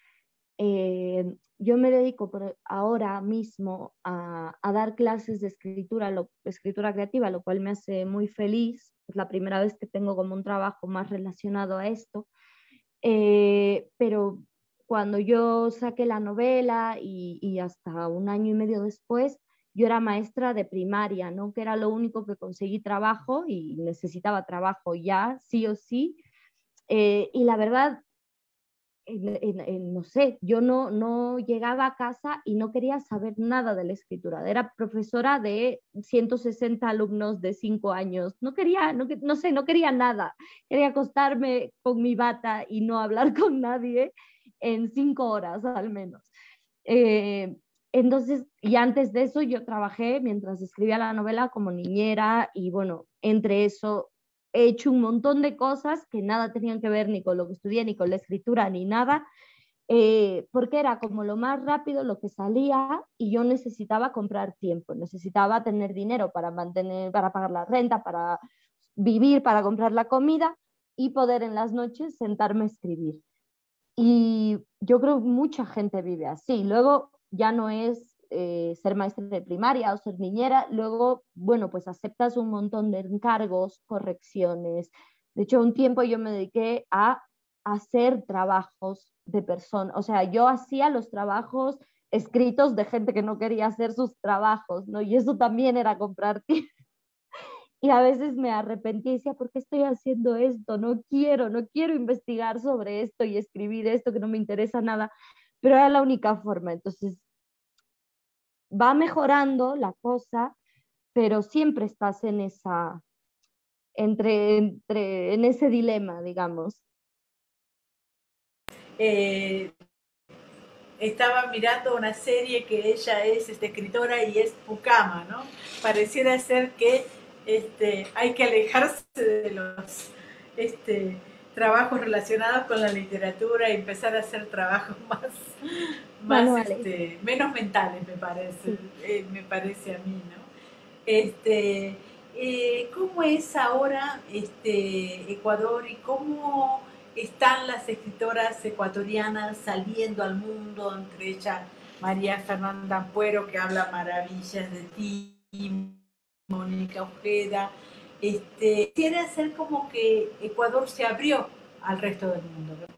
Eh, yo me dedico por ahora mismo a, a dar clases de escritura, lo, escritura creativa, lo cual me hace muy feliz. Es la primera vez que tengo como un trabajo más relacionado a esto. Eh, pero cuando yo saqué la novela y, y hasta un año y medio después, yo era maestra de primaria, ¿no? Que era lo único que conseguí trabajo y necesitaba trabajo ya, sí o sí. Eh, y la verdad, en, en, en, no sé, yo no, no llegaba a casa y no quería saber nada de la escritura. Era profesora de ciento sesenta alumnos de cinco años. No quería, no, no sé, no quería nada. Quería acostarme con mi bata y no hablar con nadie en cinco horas al menos. Eh, entonces, y antes de eso yo trabajé mientras escribía la novela como niñera y bueno, entre eso he hecho un montón de cosas que nada tenían que ver ni con lo que estudié, ni con la escritura, ni nada, eh, porque era como lo más rápido lo que salía y yo necesitaba comprar tiempo, necesitaba tener dinero para mantener, para pagar la renta, para vivir, para comprar la comida y poder en las noches sentarme a escribir. Y yo creo que mucha gente vive así. Luego ya no es eh, ser maestra de primaria o ser niñera, luego, bueno, pues aceptas un montón de encargos, correcciones. De hecho, un tiempo yo me dediqué a hacer trabajos de personas, o sea, yo hacía los trabajos escritos de gente que no quería hacer sus trabajos, ¿no? Y eso también era comprar tiempo. Y a veces me arrepentí y decía, ¿por qué estoy haciendo esto? No quiero, no quiero investigar sobre esto y escribir esto que no me interesa nada, pero era la única forma. Entonces, va mejorando la cosa, pero siempre estás en esa, entre, entre, en ese dilema, digamos. Eh, estaba mirando una serie que ella es este, escritora y es Pucama, ¿no? Pareciera ser que este, hay que alejarse de los este, trabajos relacionados con la literatura y empezar a hacer trabajos más, más este, menos mentales, me parece, sí. eh, me parece a mí, ¿no? Este, eh, ¿Cómo es ahora este, Ecuador y cómo están las escritoras ecuatorianas saliendo al mundo, entre ellas María Fernanda Ampuero, que habla maravillas de ti, Mónica Ojeda? Este, quiere hacer como que Ecuador se abrió al resto del mundo, ¿no?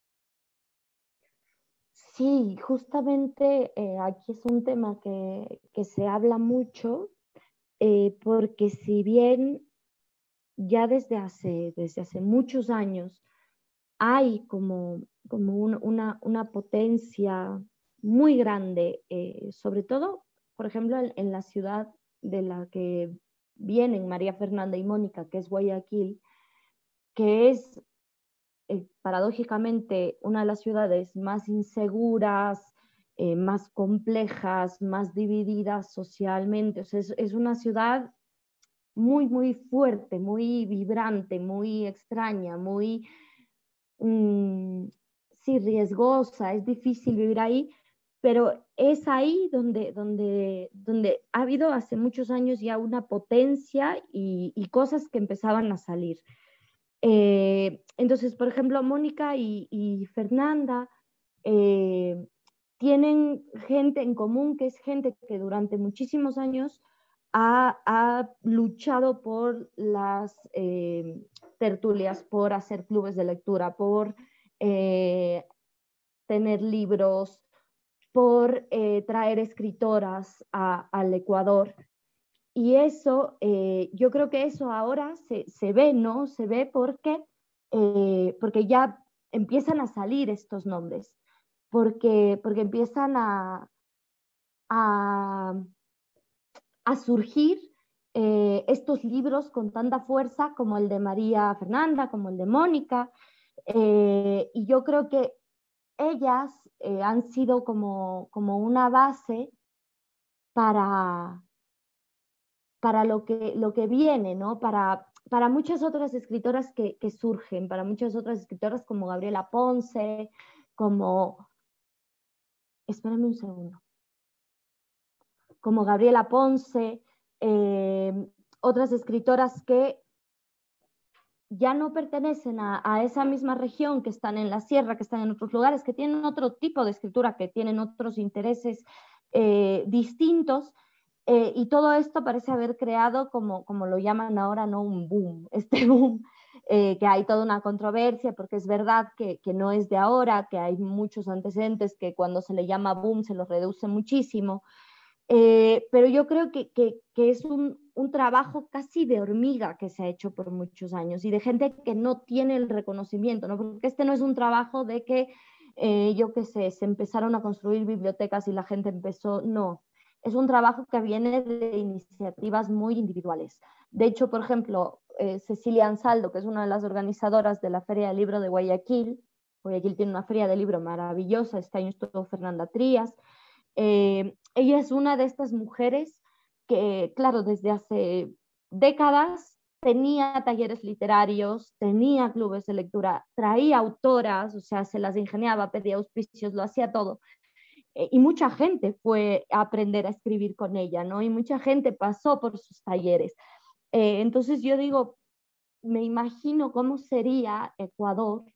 Sí, justamente eh, aquí es un tema que, que se habla mucho, eh, porque si bien ya desde hace, desde hace muchos años hay como, como un, una, una potencia muy grande, eh, sobre todo, por ejemplo, en, en la ciudad de la que vienen María Fernanda y Mónica, que es Guayaquil, que es eh, paradójicamente una de las ciudades más inseguras, eh, más complejas, más divididas socialmente. O sea, es, es una ciudad muy, muy fuerte, muy vibrante, muy extraña, muy, mmm, sí, riesgosa, es difícil vivir ahí, pero es ahí donde, donde, donde ha habido hace muchos años ya una potencia y, y cosas que empezaban a salir. Eh, entonces, por ejemplo, Mónica y, y Fernanda eh, tienen gente en común, que es gente que durante muchísimos años ha, ha luchado por las eh, tertulias, por hacer clubes de lectura, por eh, tener libros, por eh, traer escritoras a, al Ecuador. Y eso, eh, yo creo que eso ahora se, se ve, ¿no? Se ve porque, eh, porque ya empiezan a salir estos nombres. porque, porque empiezan a, a, a surgir eh, estos libros con tanta fuerza como el de María Fernanda, como el de Mónica, eh, y yo creo que ellas eh, han sido como, como una base para, para lo, que, lo que viene, ¿no? Para, para muchas otras escritoras que, que surgen, para muchas otras escritoras como Gabriela Ponce, como... Espérame un segundo. Como Gabriela Ponce, eh, otras escritoras que ya no pertenecen a, a esa misma región, que están en la sierra, que están en otros lugares, que tienen otro tipo de escritura, que tienen otros intereses eh, distintos, eh, y todo esto parece haber creado, como, como lo llaman ahora, ¿no? Un boom, este boom, eh, que hay toda una controversia, porque es verdad que, que no es de ahora, que hay muchos antecedentes que cuando se le llama boom se los reduce muchísimo. Eh, pero yo creo que, que, que es un, un trabajo casi de hormiga que se ha hecho por muchos años y de gente que no tiene el reconocimiento, ¿no? Porque este no es un trabajo de que, eh, yo qué sé, se empezaron a construir bibliotecas y la gente empezó, no. Es un trabajo que viene de iniciativas muy individuales. De hecho, por ejemplo, eh, Cecilia Ansaldo, que es una de las organizadoras de la Feria del Libro de Guayaquil, Guayaquil tiene una feria de libro maravillosa, este año estuvo Fernanda Trías. Eh, ella es una de estas mujeres que, claro, desde hace décadas tenía talleres literarios, tenía clubes de lectura, traía autoras, o sea, se las ingeniaba, pedía auspicios, lo hacía todo. Eh, y mucha gente fue a aprender a escribir con ella, ¿no? Y mucha gente pasó por sus talleres. Eh, entonces yo digo, me imagino cómo sería Ecuador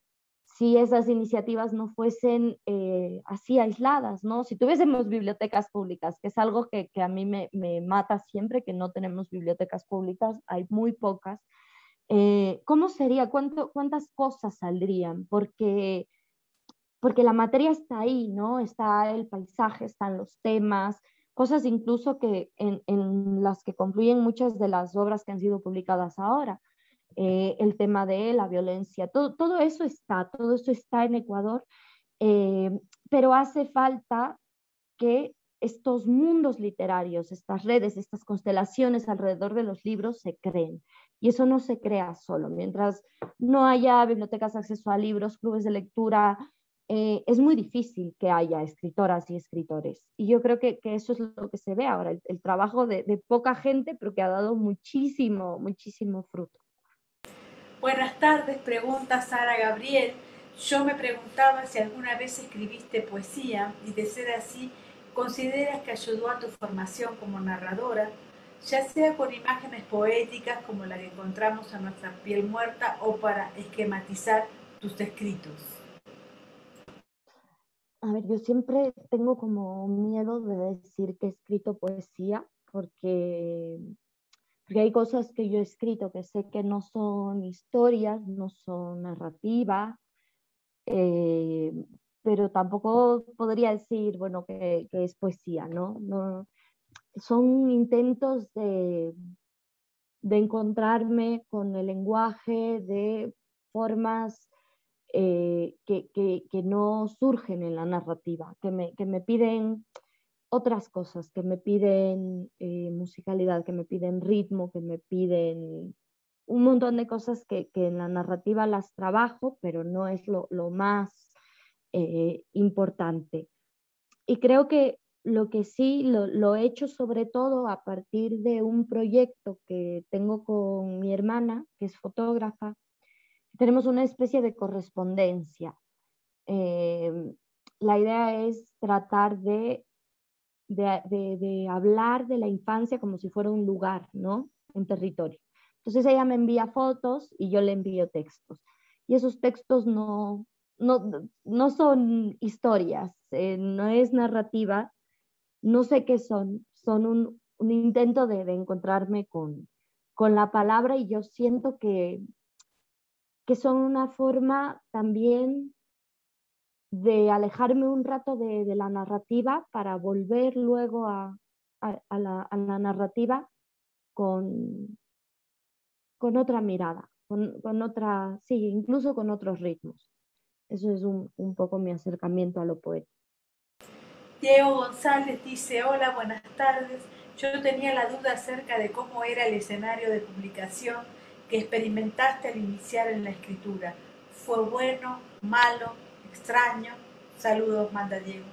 si esas iniciativas no fuesen eh, así aisladas, ¿no? Si tuviésemos bibliotecas públicas, que es algo que, que a mí me, me, mata siempre, que no tenemos bibliotecas públicas, hay muy pocas, eh, ¿cómo sería? ¿Cuánto, ¿Cuántas cosas saldrían? Porque, porque la materia está ahí, ¿no? Está el paisaje, están los temas, cosas incluso que en, en las que confluyen muchas de las obras que han sido publicadas ahora. Eh, el tema de la violencia, todo, todo eso está, todo eso está en Ecuador, eh, pero hace falta que estos mundos literarios, estas redes, estas constelaciones alrededor de los libros se creen. Y eso no se crea solo. Mientras no haya bibliotecas de acceso a libros, clubes de lectura, eh, es muy difícil que haya escritoras y escritores. Y yo creo que, que eso es lo que se ve ahora, el, el trabajo de, de poca gente, pero que ha dado muchísimo, muchísimo fruto. Buenas tardes, pregunta Sara Gabriel. Yo me preguntaba si alguna vez escribiste poesía y de ser así, ¿consideras que ayudó a tu formación como narradora, ya sea con imágenes poéticas como la que encontramos en nuestra piel muerta o para esquematizar tus escritos? A ver, yo siempre tengo como miedo de decir que he escrito poesía porque, porque hay cosas que yo he escrito que sé que no son historias, no son narrativa, eh, pero tampoco podría decir, bueno, que, que es poesía, ¿no? No, son intentos de, de encontrarme con el lenguaje de formas eh, que, que, que, no surgen en la narrativa, que me, que me piden otras cosas, que me piden eh, musicalidad, que me piden ritmo, que me piden un montón de cosas que, que en la narrativa las trabajo, pero no es lo, lo más eh, importante. Y creo que lo que sí lo, lo he hecho sobre todo a partir de un proyecto que tengo con mi hermana, que es fotógrafa. Tenemos una especie de correspondencia. Eh, la idea es tratar de, de, de, de hablar de la infancia como si fuera un lugar, ¿no? Un territorio. Entonces ella me envía fotos y yo le envío textos. Y esos textos no, no, no son historias, eh, no es narrativa, no sé qué son, son un, un intento de, de encontrarme con, con la palabra y yo siento que, que son una forma también de alejarme un rato de, de la narrativa para volver luego a, a, a, la, a la narrativa con, con otra mirada, con, con otra, sí, incluso con otros ritmos. Eso es un, un poco mi acercamiento a lo poético. Diego González dice, hola, buenas tardes. Yo tenía la duda acerca de cómo era el escenario de publicación que experimentaste al iniciar en la escritura. ¿Fue bueno, malo, extraño? Saludos, manda Diego.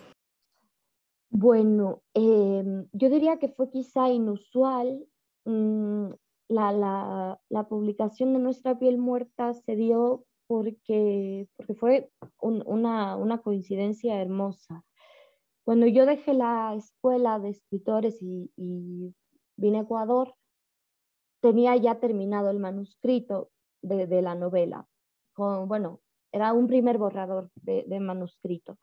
Bueno, eh, yo diría que fue quizá inusual. Mm, la, la, la publicación de Nuestra piel muerta se dio porque, porque fue un, una, una coincidencia hermosa. Cuando yo dejé la escuela de escritores y, y vine a Ecuador, tenía ya terminado el manuscrito de, de la novela. Con, bueno, era un primer borrador de, de manuscrito.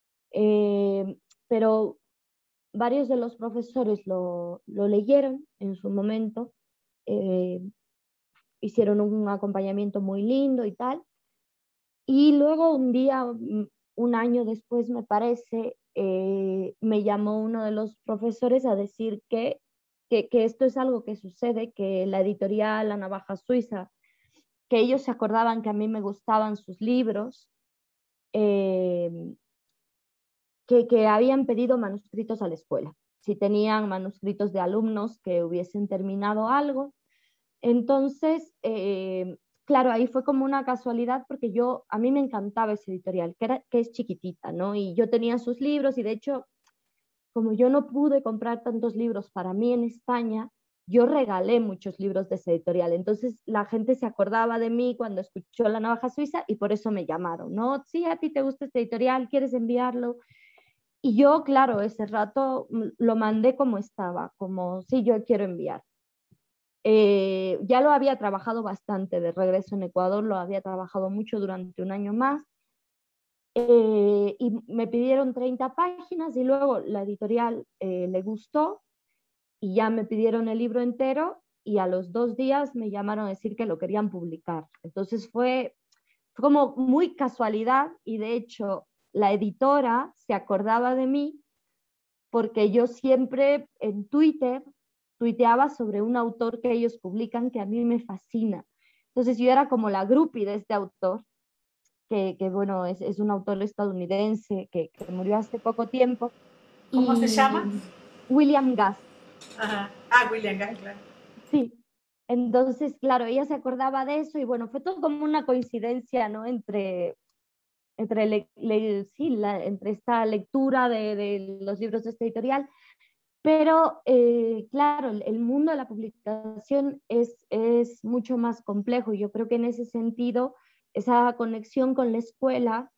Eh, pero varios de los profesores lo, lo leyeron en su momento, eh, hicieron un acompañamiento muy lindo y tal. Y luego un día, un año después me parece, eh, me llamó uno de los profesores a decir que, que, que esto es algo que sucede, que la editorial La Navaja Suiza, que ellos se acordaban que a mí me gustaban sus libros, eh, que, que habían pedido manuscritos a la escuela, si tenían manuscritos de alumnos que hubiesen terminado algo. Entonces, eh, claro, ahí fue como una casualidad porque yo, a mí me encantaba ese editorial, que, era, que es chiquitita, ¿no? Y yo tenía sus libros y de hecho, como yo no pude comprar tantos libros para mí en España, yo regalé muchos libros de ese editorial. Entonces la gente se acordaba de mí cuando escuchó La Navaja Suiza y por eso me llamaron, ¿no? Sí, a ti te gusta este editorial, ¿quieres enviarlo? Y yo, claro, ese rato lo mandé como estaba, como sí, yo quiero enviar. Eh, ya lo había trabajado bastante de regreso en Ecuador, lo había trabajado mucho durante un año más. Eh, y me pidieron treinta páginas y luego la editorial eh, le gustó y ya me pidieron el libro entero y a los dos días me llamaron a decir que lo querían publicar. Entonces fue, fue como muy casualidad y de hecho la editora se acordaba de mí porque yo siempre en Twitter tuiteaba sobre un autor que ellos publican que a mí me fascina. Entonces yo era como la groupie de este autor, que, que bueno, es, es, un autor estadounidense que, que, murió hace poco tiempo. ¿Cómo y se llama? William Gass. Ajá. Ah, William Gass, claro. Sí. Entonces, claro, ella se acordaba de eso y bueno, fue todo como una coincidencia, ¿no? Entre, entre, le, le, sí, la, entre esta lectura de, de los libros de este editorial. Pero, eh, claro, el mundo de la publicación es, es mucho más complejo. Yo creo que en ese sentido, esa conexión con la escuela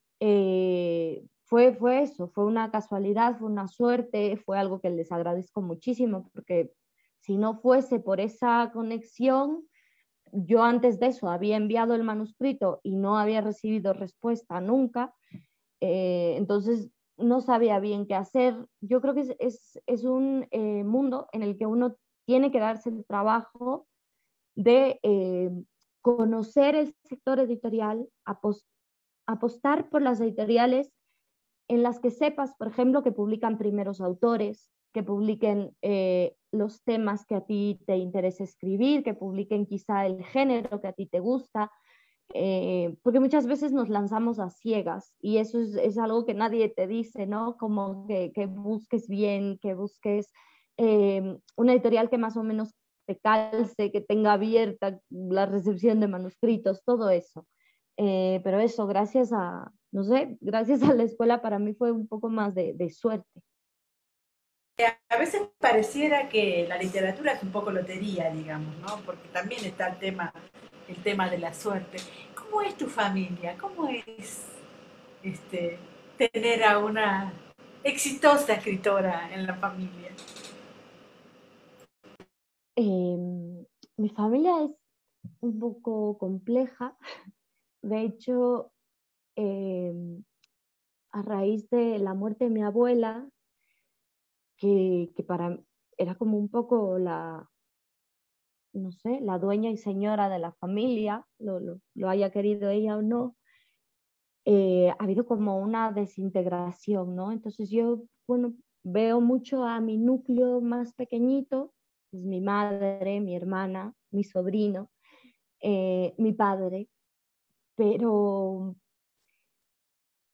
eh, fue, fue eso, fue una casualidad, fue una suerte, fue algo que les agradezco muchísimo, porque si no fuese por esa conexión, yo antes de eso había enviado el manuscrito y no había recibido respuesta nunca. Eh, entonces, no sabía bien qué hacer. Yo creo que es, es, es un eh, mundo en el que uno tiene que darse el trabajo de eh, conocer el sector editorial, apost apostar por las editoriales en las que sepas, por ejemplo, que publican primeros autores, que publiquen eh, los temas que a ti te interesa escribir, que publiquen quizá el género que a ti te gusta, eh, porque muchas veces nos lanzamos a ciegas y eso es, es algo que nadie te dice, ¿no? Como que, que busques bien, que busques eh, una editorial que más o menos te calce, que tenga abierta la recepción de manuscritos, todo eso. Eh, pero eso, gracias a, no sé, gracias a la escuela para mí fue un poco más de, de suerte. A veces pareciera que la literatura es un poco lotería, digamos, ¿no? Porque también está el tema, el tema de la suerte. ¿Cómo es tu familia? ¿Cómo es este, tener a una exitosa escritora en la familia? Eh, mi familia es un poco compleja. De hecho, eh, a raíz de la muerte de mi abuela, que, que para era como un poco la, no sé, la dueña y señora de la familia, lo, lo, lo haya querido ella o no, eh, ha habido como una desintegración, ¿no? Entonces yo, bueno, veo mucho a mi núcleo más pequeñito, es mi madre, mi hermana, mi sobrino, eh, mi padre, pero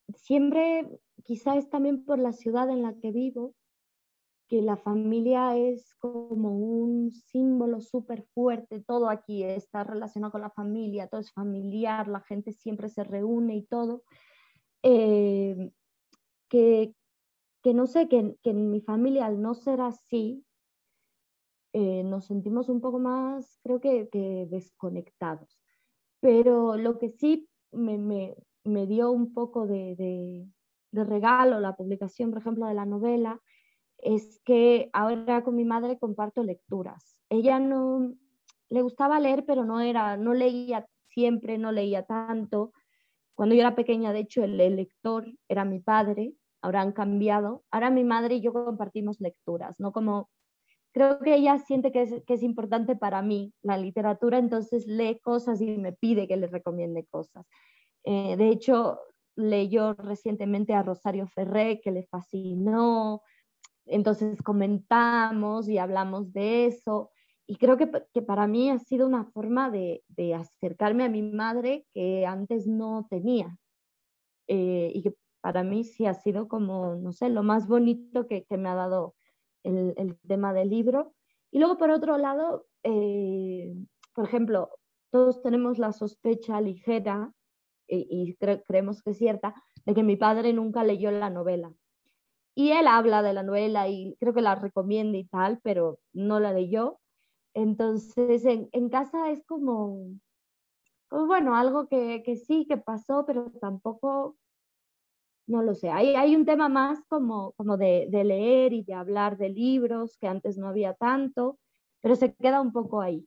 siempre, quizá es también por la ciudad en la que vivo, que la familia es como un símbolo súper fuerte, todo aquí está relacionado con la familia, todo es familiar, la gente siempre se reúne y todo, eh, que, que no sé, que, que en mi familia al no ser así, eh, nos sentimos un poco más, creo que, que desconectados. Pero lo que sí me, me, me dio un poco de, de, de regalo la publicación, por ejemplo, de la novela, es que ahora con mi madre comparto lecturas. Ella no le gustaba leer, pero no era, no leía siempre, no leía tanto. Cuando yo era pequeña, de hecho, el, el lector era mi padre, ahora han cambiado. Ahora mi madre y yo compartimos lecturas, ¿no? Como creo que ella siente que es, que es importante para mí la literatura, entonces lee cosas y me pide que le recomiende cosas. Eh, de hecho, leyó recientemente a Rosario Ferré, que le fascinó, entonces comentamos y hablamos de eso. Y creo que, que para mí ha sido una forma de, de acercarme a mi madre que antes no tenía. Eh, y que para mí sí ha sido como, no sé, lo más bonito que, que me ha dado el, el tema del libro. Y luego, por otro lado, eh, por ejemplo, todos tenemos la sospecha ligera, y, y cre creemos que es cierta, de que mi padre nunca leyó la novela. Y él habla de la novela y creo que la recomienda y tal, pero no la leyó. Entonces, en, en casa es como, pues bueno, algo que, que sí, que pasó, pero tampoco, no lo sé. Hay, hay un tema más como, como de, de leer y de hablar de libros, que antes no había tanto, pero se queda un poco ahí.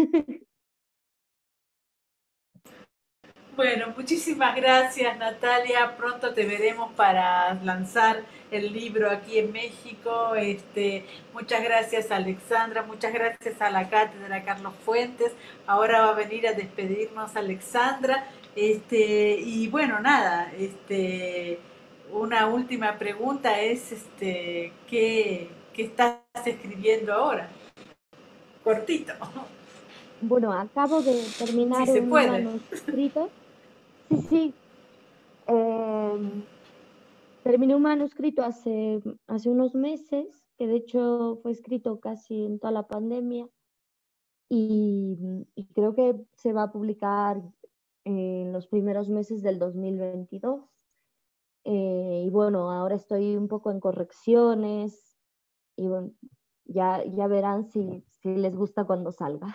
Bueno, muchísimas gracias Natalia. Pronto te veremos para lanzar el libro aquí en México. Este, muchas gracias Alexandra, muchas gracias a la cátedra Carlos Fuentes. Ahora va a venir a despedirnos Alexandra. Este, y bueno, nada, este, una última pregunta es este, ¿qué, qué estás escribiendo ahora? Cortito, Bueno, acabo de si terminar se un puede. manuscrito. Sí, sí. Eh, terminé un manuscrito hace, hace unos meses, que de hecho fue escrito casi en toda la pandemia, y, y creo que se va a publicar en los primeros meses del dos mil veintidós. Eh, y bueno, ahora estoy un poco en correcciones y bueno, ya, ya verán si, si les gusta cuando salga.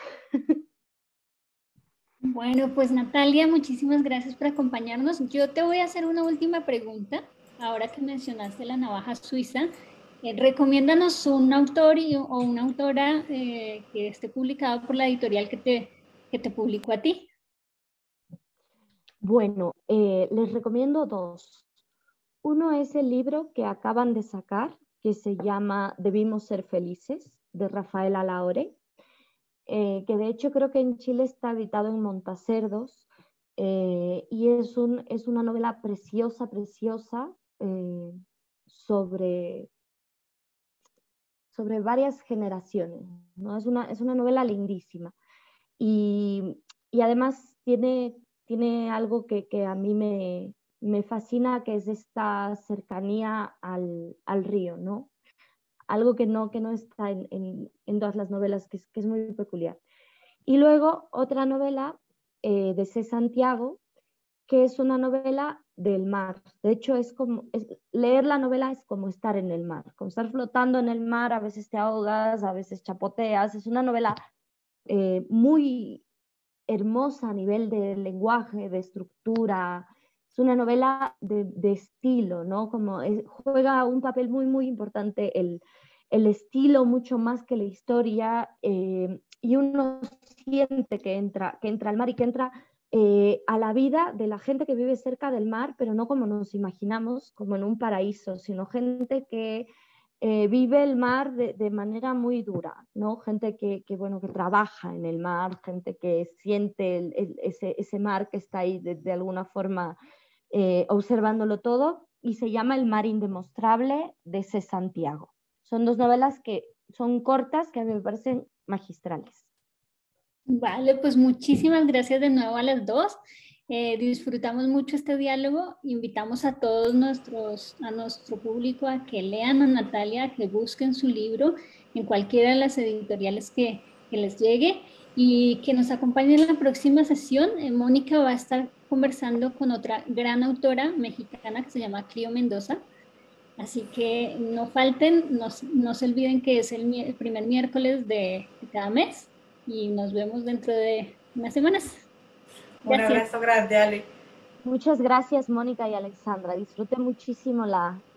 Bueno, pues Natalia, muchísimas gracias por acompañarnos. Yo te voy a hacer una última pregunta, ahora que mencionaste la navaja suiza. Eh, recomiéndanos un autor y, o una autora eh, que esté publicado por la editorial que te, que te publicó a ti. Bueno, eh, les recomiendo dos. Uno es el libro que acaban de sacar, que se llama Debimos ser felices, de Rafael Alaore, eh, que de hecho creo que en Chile está editado en Montacerdos, eh, y es, un, es una novela preciosa, preciosa, eh, sobre, sobre varias generaciones, ¿no? Es una, es una novela lindísima. Y, y además tiene, tiene algo que, que a mí me, me fascina, que es esta cercanía al, al río, ¿no? Algo que no, que no está en, en, en todas las novelas, que es, que es muy peculiar. Y luego otra novela eh, de C. Santiago, que es una novela del mar. De hecho, es como, es, leer la novela es como estar en el mar, como estar flotando en el mar, a veces te ahogas, a veces chapoteas. Es una novela eh, muy hermosa a nivel de lenguaje, de estructura. Es una novela de, de estilo, ¿no? Como es, juega un papel muy, muy importante el, el estilo, mucho más que la historia, eh, y uno siente que entra, que entra al mar y que entra eh, a la vida de la gente que vive cerca del mar, pero no como nos imaginamos, como en un paraíso, sino gente que eh, vive el mar de, de, manera muy dura, ¿no? Gente que, que, bueno, que trabaja en el mar, gente que siente el, el, ese, ese mar que está ahí de, de alguna forma eh, observándolo todo, y se llama El mar indemostrable, de C. Santiago. Son dos novelas que son cortas, que a mí me parecen magistrales. Vale, pues muchísimas gracias de nuevo a las dos. Eh, disfrutamos mucho este diálogo. Invitamos a todos nuestros, a nuestro público a que lean a Natalia, que busquen su libro en cualquiera de las editoriales que, que les llegue y que nos acompañen en la próxima sesión. Eh, Mónica va a estar conversando con otra gran autora mexicana que se llama Cleo Mendoza. Así que no falten, no, no se olviden que es el, el primer miércoles de, de cada mes y nos vemos dentro de unas semanas. Gracias. Un abrazo grande, Ale. Muchas gracias, Mónica y Alexandra. Disfruté muchísimo la,